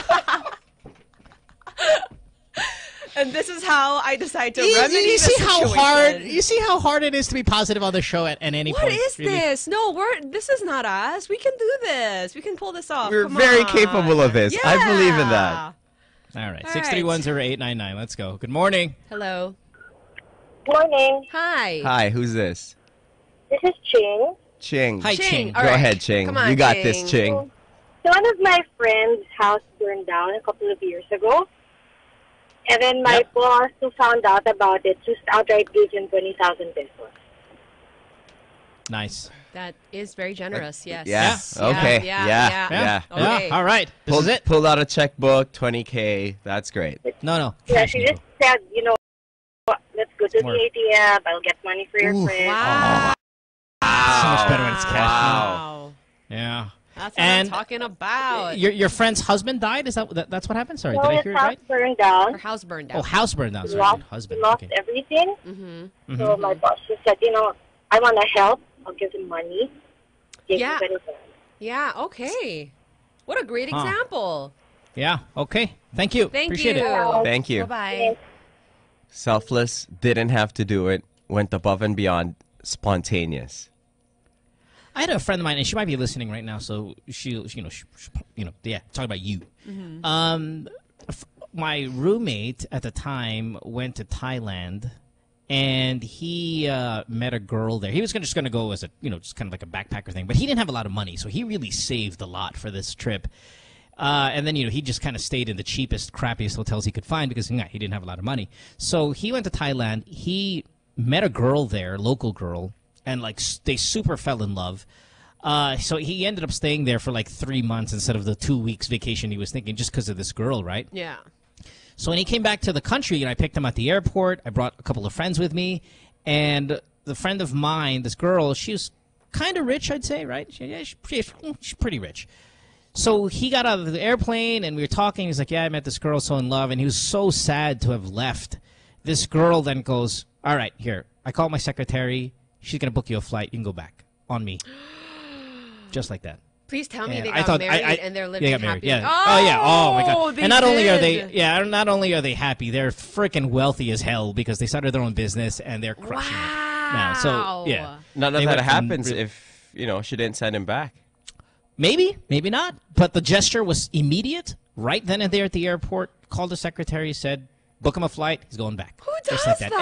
And this is how I decide to You remedy see the how situation. hard. You see how hard it is to be positive on the show at any What point. is really. this? No, this is not us. We can do this. We can pull this off. We're Come very on. capable of this. I believe in that. All right, All 6310899. Let's go. Good morning. Hello. Morning. Hi. Hi, who's this? This is Ching. Ching. Hi, Ching. All Go right. ahead, Ching. Come on, You got Ching. this, Ching. So one of my friends' house burned down a couple of years ago. And then my boss, who found out about it, just outright gave him 20,000 pesos. Nice. That is very generous. Yes. Yeah. Okay. Yeah. Okay. All right. This is it. Pulled out a checkbook, 20K. That's great. No. Yeah, she just said, let's go to Smart. the ATM. I'll get money for your friend. Wow. So much better when it's cash. Wow. Yeah. That's what And I'm talking about. Your friend's husband died? Is that's what happened? Sorry, No, did I his hear it house right? burned down. Her house burned down. Oh, house burned down. He Sorry, lost, husband. he lost Okay. everything. Mm-hmm. So my boss just said, I want to help. I'll give him money. Give Yeah. him 20,000. Yeah. Okay. What a great Huh. example. Yeah. Okay. Thank you. Thank Appreciate you. it. Thank you. Bye-bye. Selfless, didn't have to do it, went above and beyond, spontaneous. I had a friend of mine, and she might be listening right now. So she talking about you. Mm-hmm. My roommate at the time went to Thailand, and he met a girl there. He was just going to go as a, just kind of like a backpacker thing, but he didn't have a lot of money, so he really saved a lot for this trip. And then, he just kind of stayed in the cheapest, crappiest hotels he could find because he didn't have a lot of money. So he went to Thailand. He met a girl there, local girl, and they super fell in love. So he ended up staying there for 3 months instead of the 2 weeks vacation he was thinking, just because of this girl, right? Yeah. So when he came back to the country, I picked him at the airport. I brought a couple of friends with me, and the friend of mine, this girl, she was kind of rich, I'd say, right? Yeah, she's pretty rich. So he got out of the airplane, and we were talking. He's like, yeah, I met this girl, so in love. And he was so sad to have left. This girl then goes, all right, here. I called my secretary. She's going to book you a flight. You can go back on me. Just like that. Please tell me And they I got thought- married and they're living they got married, happy. yeah. Oh, yeah. Oh, my God. They And not only are they, did. not only are they happy, they're freaking wealthy as hell because they started their own business and they're crushing it now. So, yeah. None of They that went from happens really- if, she didn't send him back. Maybe, maybe not. But the gesture was immediate. Right then and there at the airport, called the secretary, said, book him a flight. He's going back. Who does that?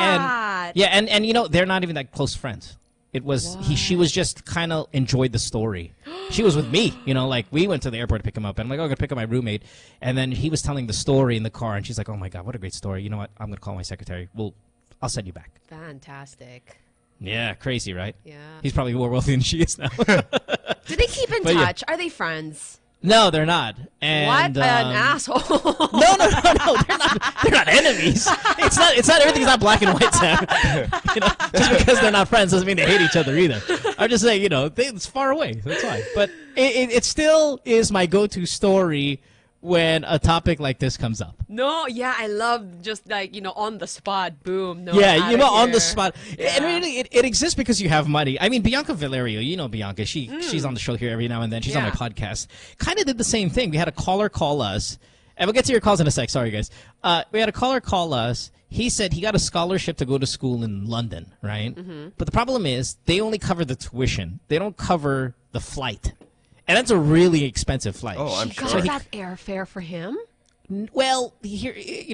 And they're not even that close friends. It was she was just kind of enjoyed the story. She was with me, like we went to the airport to pick him up, and I'm like, oh, I'm gonna pick up my roommate, and then he was telling the story in the car, and she's like, oh my God, what a great story. You know what? I'm gonna call my secretary. I'll send you back. Fantastic. Yeah, crazy, right? Yeah. He's probably more wealthy than she is now. Do they keep in But yeah. touch? Are they friends? No, they're not. And, What an asshole! No, they're not enemies. It's not everything's not black and white, Sam. Just because they're not friends doesn't mean they hate each other either. I'm just saying, it's far away. That's fine. But it still is my go-to story when a topic like this comes up. No, yeah, I love just on the spot, boom. No, Yeah, outta on the here. spot. And really, it exists because you have money. I mean, Bianca Valerio, Bianca. She's on the show here every now and then. She's on my podcast. Kind of did the same thing. We had a caller call us. And we'll get to your calls in a sec. Sorry, guys. We had a caller call us. He said he got a scholarship to go to school in London, right? Mhm. But the problem is they only cover the tuition. They don't cover the flight. And that's a really expensive flight. Oh, I'm She got that airfare for him? Well, here,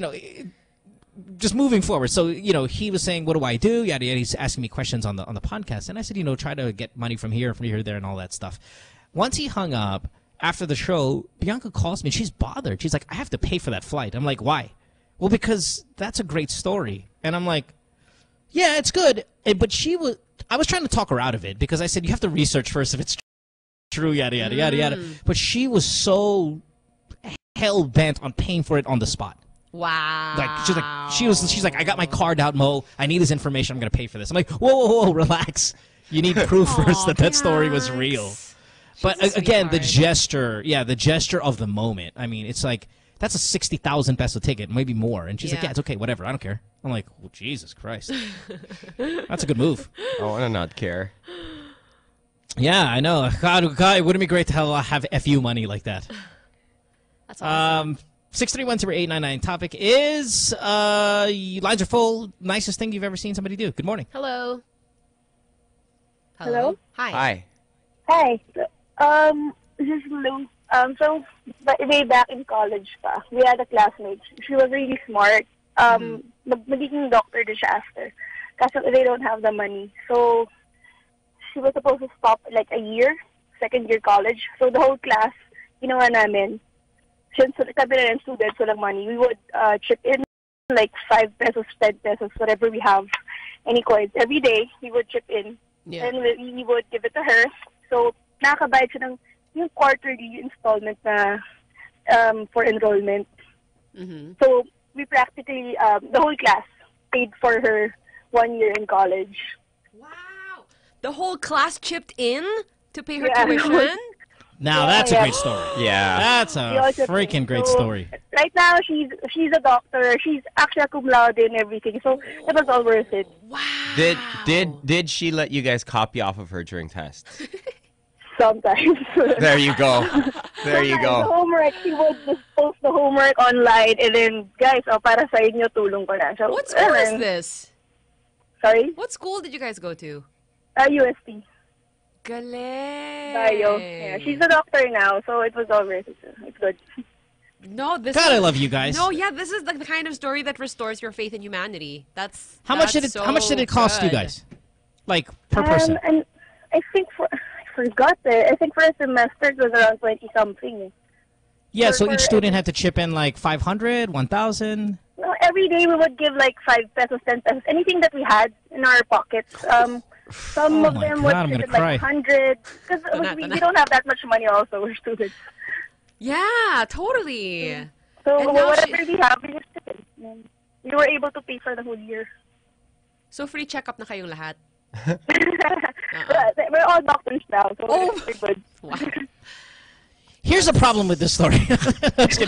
just moving forward. So, he was saying, what do I do? Yada, yada. He's asking me questions on the podcast. And I said, try to get money from here, there, and all that stuff. Once he hung up, after the show, Bianca calls me. She's bothered. She's like, I have to pay for that flight. I'm like, why? Well, because that's a great story. And I'm like, yeah, it's good. But I was trying to talk her out of it because I said, you have to research first if it's true, yada, yada, yada, yada. But she was so hell-bent on paying for it on the spot. Wow. She's like, I got my card out, Mo. I need his information. I'm going to pay for this. I'm like, whoa, relax. You need proof first that story was real. But again, the gesture of the moment. I mean, it's like, that's a 60,000 peso ticket, maybe more. And she's like, yeah, it's okay, whatever. I don't care. I'm like, well, Jesus Christ. That's a good move. I want to not care. Yeah, I know. God, it wouldn't be great to have FU money like that. That's awesome. 631-0899. Topic is, lines are full. Nicest thing you've ever seen somebody do. Good morning. Hello. Hello? Hi. Hi. This is Lou. So, way back in college pa, we had a classmate. She was really smart. Magiging doctor din siya after. Kasi they don't have the money. So, she was supposed to stop like a year, second year college. So, the whole class, ginawa namin, since sabi na ng students walang money, we would chip in like 5 pesos, 10 pesos, whatever we have, any coins. Every day, we would chip in. Yeah. And we would give it to her. So, nakakabayad siya ng yung quarterly installment na for enrollment. So, we practically, the whole class paid for her 1 year in college. The whole class chipped in to pay her Yeah. tuition? Now, that's a great story. Yeah. That's We a all chipped freaking in. great So, story. Right now, she's a doctor. She's actually a cum laude and everything. So, it was all worth it. Did she let you guys copy off of her during tests? Sometimes. There you go. There you The go. homework, she would just post the homework online and then, guys, para sa inyo, tulong ko na. So, What school is ayun. this? Sorry? What school did you guys go to? UST. Galing. Bio. Yeah, she's a doctor now, so it was all worth it. It's good. No, this God, is, I love you guys. No, yeah, this is like the kind of story that restores your faith in humanity. How much did it cost you good. guys? Like, per person? And I think I forgot it. I think for a semester it was around 20-something. Yeah, so for each student had to chip in like 500, 1,000. No, every day we would give like 5 pesos, 10 pesos, anything that we had in our pockets. Some Oh of my them God, would I'm give gonna it like cry. 100. Because we don't have that much money also, we're students. Yeah, totally. So And now whatever we have, we just took it. We were able to pay for the whole year. So free checkup na kayong lahat? We're all doctors now, so we're good. Here's a problem with this story. Great.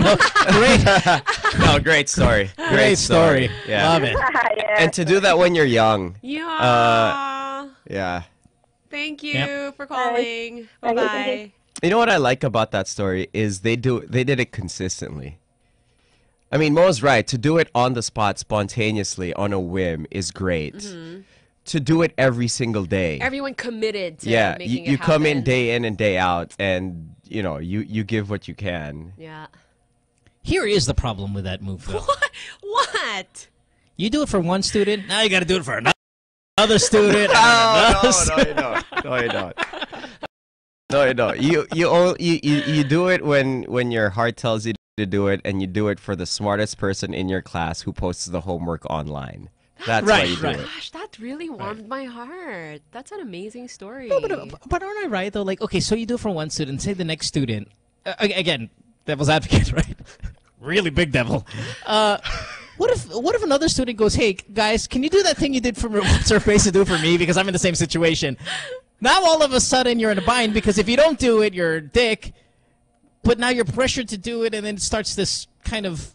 No, great story. Great story. Yeah. Love it. And to do that when you're young. Yeah. Yeah. Thank you Yep. for calling. Bye-bye. You know what I like about that story is they did it consistently. I mean, Mo's right. To do it on the spot, spontaneously, on a whim is great. Mhm. To do it every single day. Everyone committed to Yeah, making you it come in happen. day in and day out, and you give what you can. Yeah. Here is the problem with that move, though. What? You do it for one student, now you got to do it for another student. No, another you student. don't. No, you don't. No, you don't. You do it when your heart tells you to do it, and you do it for the smartest person in your class who posts the homework online. That's why you do it. Gosh, that really warmed my heart. That's an amazing story. But aren't I right, though? Like, okay, so you do it for one student. Say the next student. Again, devil's advocate, right? Really big devil. What if another student goes, hey, guys, can you do that thing you did for Surface to do for me? Because I'm in the same situation. Now all of a sudden you're in a bind because if you don't do it, you're a dick. But now you're pressured to do it, and then it starts this kind of,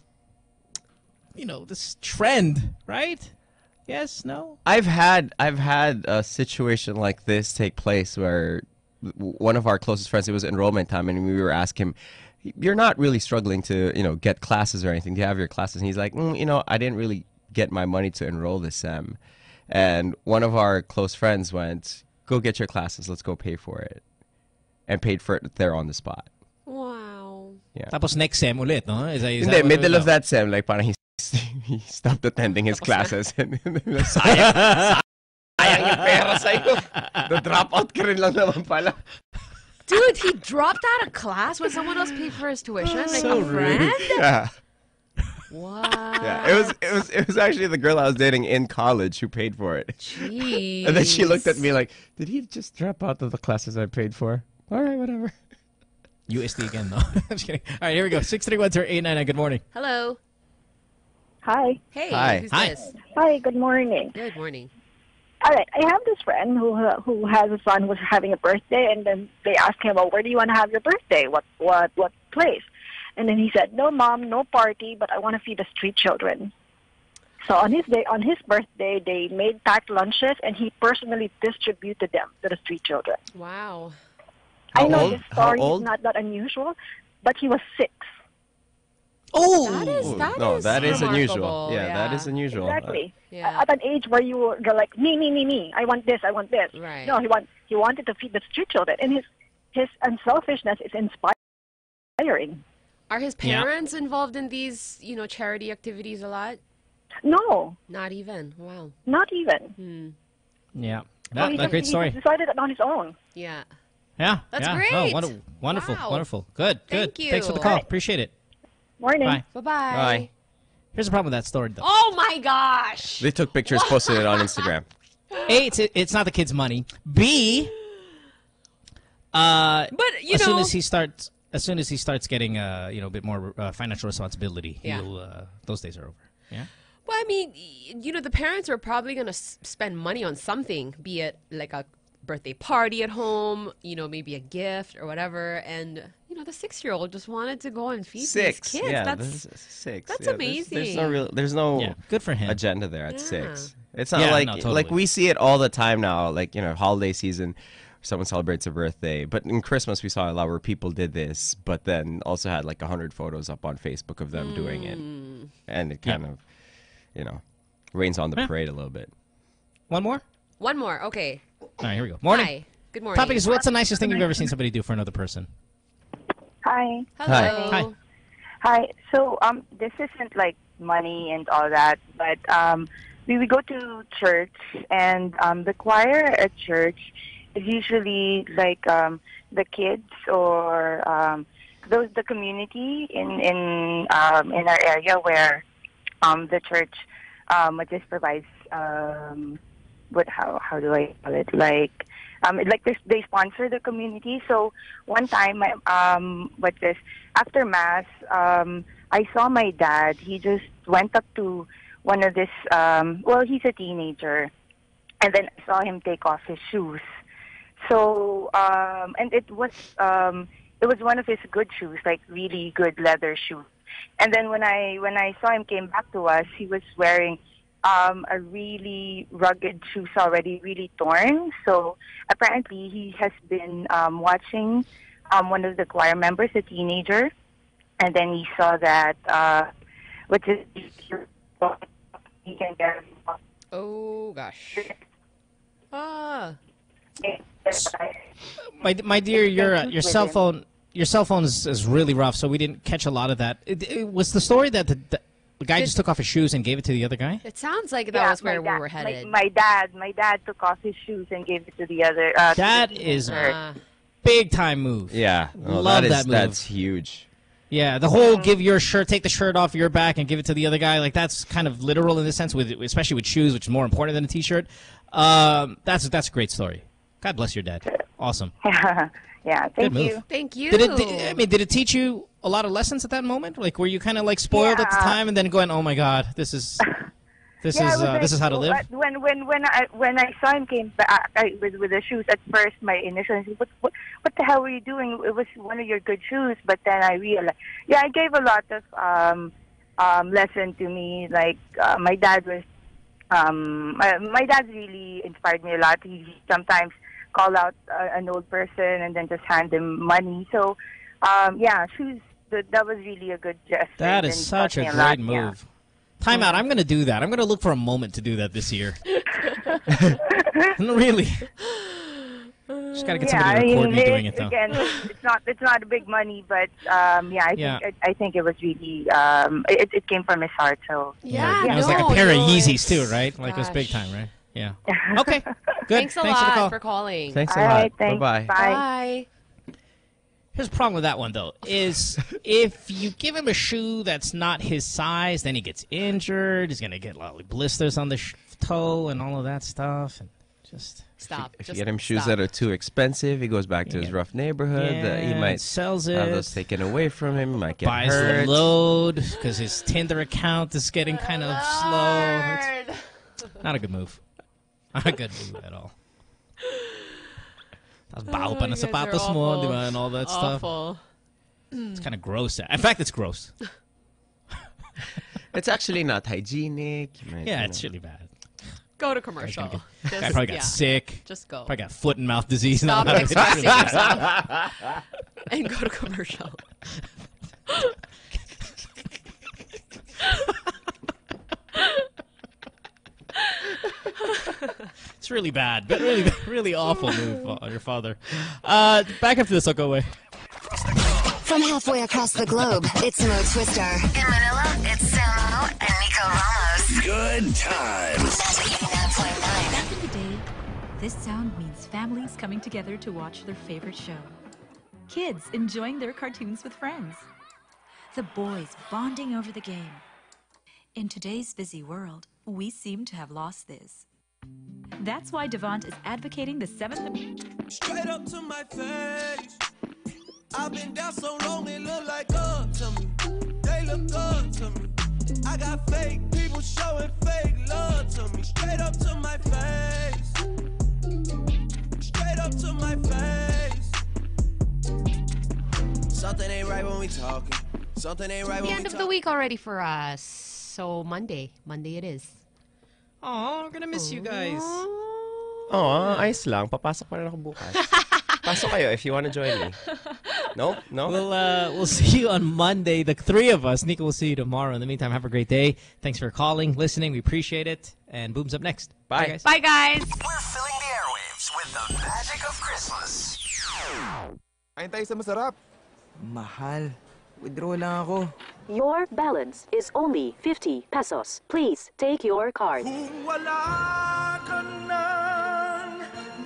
this trend, right? Yes, no? I've had a situation like this take place where one of our closest friends, it was enrollment time, and we were asking him, you're not really struggling to, get classes or anything. Do you have your classes? And he's like, I didn't really get my money to enroll this sem. And one of our close friends went, go get your classes. Let's go pay for it. And paid for it there on the spot. Wow. Yeah. Tapos next sem ulit, no? Hindi, middle of that sem, like parang he stopped attending his classes. And sayang yung pera sa'yo. The-drop out ka rin lang naman pala. Dude, he dropped out of class when someone else paid for his tuition? Like So a friend? rude. Yeah. Wow. Yeah, it was actually the girl I was dating in college who paid for it. Jeez. And then she looked at me like, did he just drop out of the classes I paid for? All right, whatever. USD again, though. I'm just kidding. All right, here we go. 631-899. Good morning. Hello. Hi. Hey, Hi. who's Hi. this? Hi, good morning. Good morning. All right, I have this friend who has a son who's having a birthday, and then they ask him, well, where do you want to have your birthday? What place? And then he said, no, Mom, no party, but I want to feed the street children. So on his birthday, they made packed lunches, and he personally distributed them to the street children. Wow. I know old? this story How is old? not that unusual, but he was 6. Oh, that is unusual. remarkable, Yeah, that is unusual. Exactly. Yeah. At an age where you're like, me. I want this. Right. No, he wanted to feed the street children, and his unselfishness is inspiring. Are his parents involved in these, charity activities a lot? No, Not even. Wow. not even. Yeah. So he That great story. He decided it on his own. Yeah. Yeah. That's yeah. great. Oh, wonderful. Wow. Wonderful. Good. Thank Good. Thanks for the you. call. Appreciate it. Morning. Bye. Bye-bye. Bye. Here's the problem with that story, though. Oh, my gosh. They took pictures, posted it on Instagram. A, it's not the kid's money. B, But, as soon as he starts getting a bit more financial responsibility, Yeah. those days are over. Yeah. Well, I mean, the parents are probably going to spend money on something, be it like a birthday party at home, maybe a gift or whatever. And, the 6-year-old just wanted to go and feed these kids. Yeah, That's 6. that's Yeah, amazing. There's no Yeah, good for him. agenda there at Yeah. 6. It's not Yeah, like no, totally. like we see it all the time now. Like holiday season, someone celebrates a birthday. But in Christmas, we saw a lot where people did this, but then also had like 100 photos up on Facebook of them doing it, and it kind of, rains on the Yeah. parade a little bit. One more? One more. Okay. All right, here we go. Morning. Hi. Good morning. Topic is, what's the nicest thing you've ever seen somebody do for another person? Hi. Hello. Hi. Hi. So this isn't like money and all that, but we go to church, and the choir at church is usually like the kids or the community in our area where the church just provides how do I call it, like they sponsor the community. So one time, after mass, I saw my dad. He just went up to one of this. He's a teenager, and then I saw him take off his shoes. So and it was one of his good shoes, like really good leather shoes. And then when I saw him came back to us, he was wearing a really rugged shoes already, really torn. So apparently he has been watching one of the choir members, a teenager, and then he saw that which is he can get. Oh gosh. Ah. My dear, your cell phone is really rough, so we didn't catch a lot of that. It was the story that the guy just took off his shoes and gave it to the other guy? It sounds like that was where we were headed. My dad took off his shoes and gave it to the other. That is a big time move. Yeah, love that move. That's huge. Yeah, the whole take the shirt off your back and give it to the other guy, like that's kind of literal in this sense, especially with shoes, which is more important than a T-shirt. That's a great story. God bless your dad. Awesome. Yeah, thank you. you. Thank you. Did it teach you a lot of lessons at that moment? Like, were you kind of like spoiled at the time, and then going, "Oh my God, this is how to live"? When I saw him came back with the shoes, at first my initial instinct, what the hell were you doing? It was one of your good shoes. But then I realized, I gave a lot of lesson to me. Like my dad was, my dad really inspired me a lot. He sometimes call out an old person and then just hand them money. So, shoes. That was really a good gesture. That is such a great move. Yeah. Time out. I'm going to do that. I'm going to look for a moment to do that this year. Really. Just got to get somebody to record me doing it, though. Again, it's not a big money, but I think it was really it came from his heart. So it was like a pair of Yeezys too, right? Like it was big time, right? Yeah. Okay. Good. Thanks a lot for calling. Thanks a lot. Bye-bye. Bye. Here's the problem with that one, though, is if you give him a shoe that's not his size, then he gets injured. He's going to get blisters on the toe and all of that stuff. And just stop. If you get him shoes that are too expensive, he goes back to his rough neighborhood. He might sells it. have those taken away from him. He might get buys hurt. the load because his Tinder account is getting kind of slow. It's not a good move. Not a good move at all. Tapos baho pa na sapatos mo, di ba, and all that awful. Stuff. It's kind of gross. In fact, it's gross. It's actually not hygienic. It's really bad. Go to commercial. Guy probably got sick. Just go. Probably got foot and mouth disease. Stop expressing yourself. And go to commercial. It's really bad, but really awful move on your father. Back after this, I'll go away. From halfway across the globe, it's Mo Twister. In Manila, it's Samo and Nico Ramos. Good times. Back in the day, this sound means families coming together to watch their favorite show. Kids enjoying their cartoons with friends. The boys bonding over the game. In today's busy world, we seem to have lost this. That's why Devant is advocating the 7th... Straight up to my face. I've been down so long, it look like good to me. They look good to me. I got fake people showing fake love to me. Straight up to my face. Straight up to my face. Something ain't right when we talking. Something ain't right when we The end of the week already for us. So Monday it is. Oh, I'm gonna miss you guys. Oh, ayos lang. Papasok pa rin ako bukas. Pasok kayo if you want to join me. No? We'll see you on Monday. The three of us. Nico will see you tomorrow. In the meantime, have a great day. Thanks for calling, listening. We appreciate it. And Boom's up next. Bye, guys. Bye, guys. We're filling the airwaves with the magic of Christmas. Ayun tayo sa masarap. Mahal. Withdraw lang ako. Your balance is only 50 pesos. Please take your card. Kung wala ka nang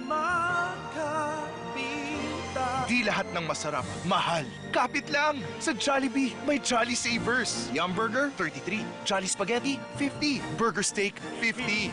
makapita. Di lahat ng masarap, mahal. Kapit lang! Sa Jollibee, may Jolly Savers. Yum Burger, 33. Jolly Spaghetti, 50. Burger Steak, 50.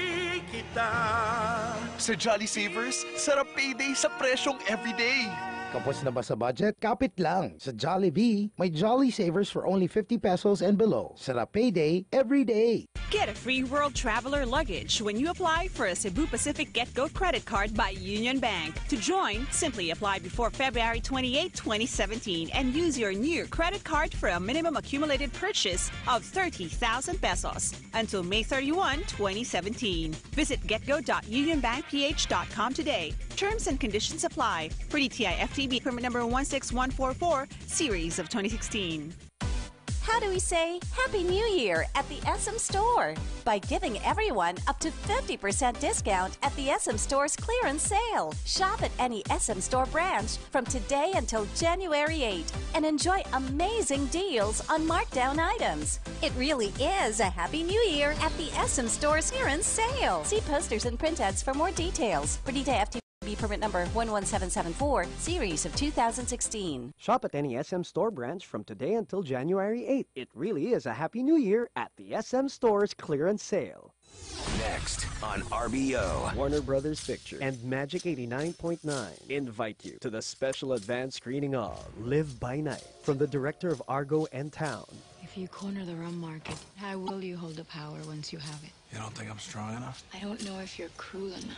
Sa Jolly Savers, sarap payday sa presyong everyday. Kapos na ba sa budget? Kapit lang. Sa Jollibee, may Jolly Savers for only 50 pesos and below. Sarap payday every day. Get a free World Traveler luggage when you apply for a Cebu Pacific GetGo credit card by Union Bank. To join, simply apply before February 28, 2017 and use your new credit card for a minimum accumulated purchase of 30,000 pesos until May 31, 2017. Visit getgo.unionbankph.com today. Terms and conditions apply. For DTI FTB permit number 16144, series of 2016. How do we say Happy New Year at the SM Store? By giving everyone up to 50% discount at the SM Store's clearance sale. Shop at any SM Store branch from today until January 8 and enjoy amazing deals on markdown items. It really is a Happy New Year at the SM Store's clearance sale. See posters and print ads for more details. For DTI FTB permit number 11774, series of 2016. Shop at any SM Store branch from today until January 8. It really is a Happy New Year at the SM Store's clearance sale. Next on RBO. Warner Brothers Pictures and Magic 89.9 invite you to the special advance screening of Live by Night from the director of Argo and Town. If you corner the rum market, how will you hold the power once you have it? You don't think I'm strong enough? I don't know if you're cruel enough.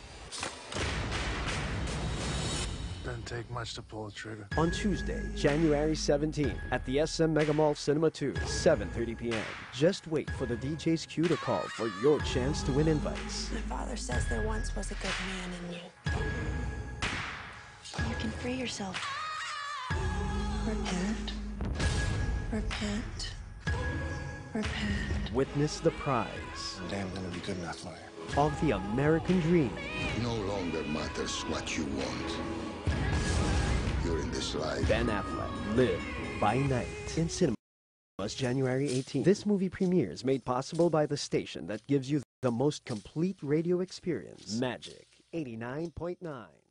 Doesn't take much to pull a trigger. On Tuesday, January 17th at the SM Mega Mall Cinema 2, 7:30 p.m. Just wait for the DJ's cue to call for your chance to win invites. My father says there once was a good man in you. You can free yourself. Repent. Repent. Repent. Witness the prize. Damn, gonna be good enough for you. Of the American Dream. No longer matters what you want. You're in this life. Ben Affleck, Live by Night. In cinemas January 18th. This movie premieres made possible by the station that gives you the most complete radio experience. Magic 89.9.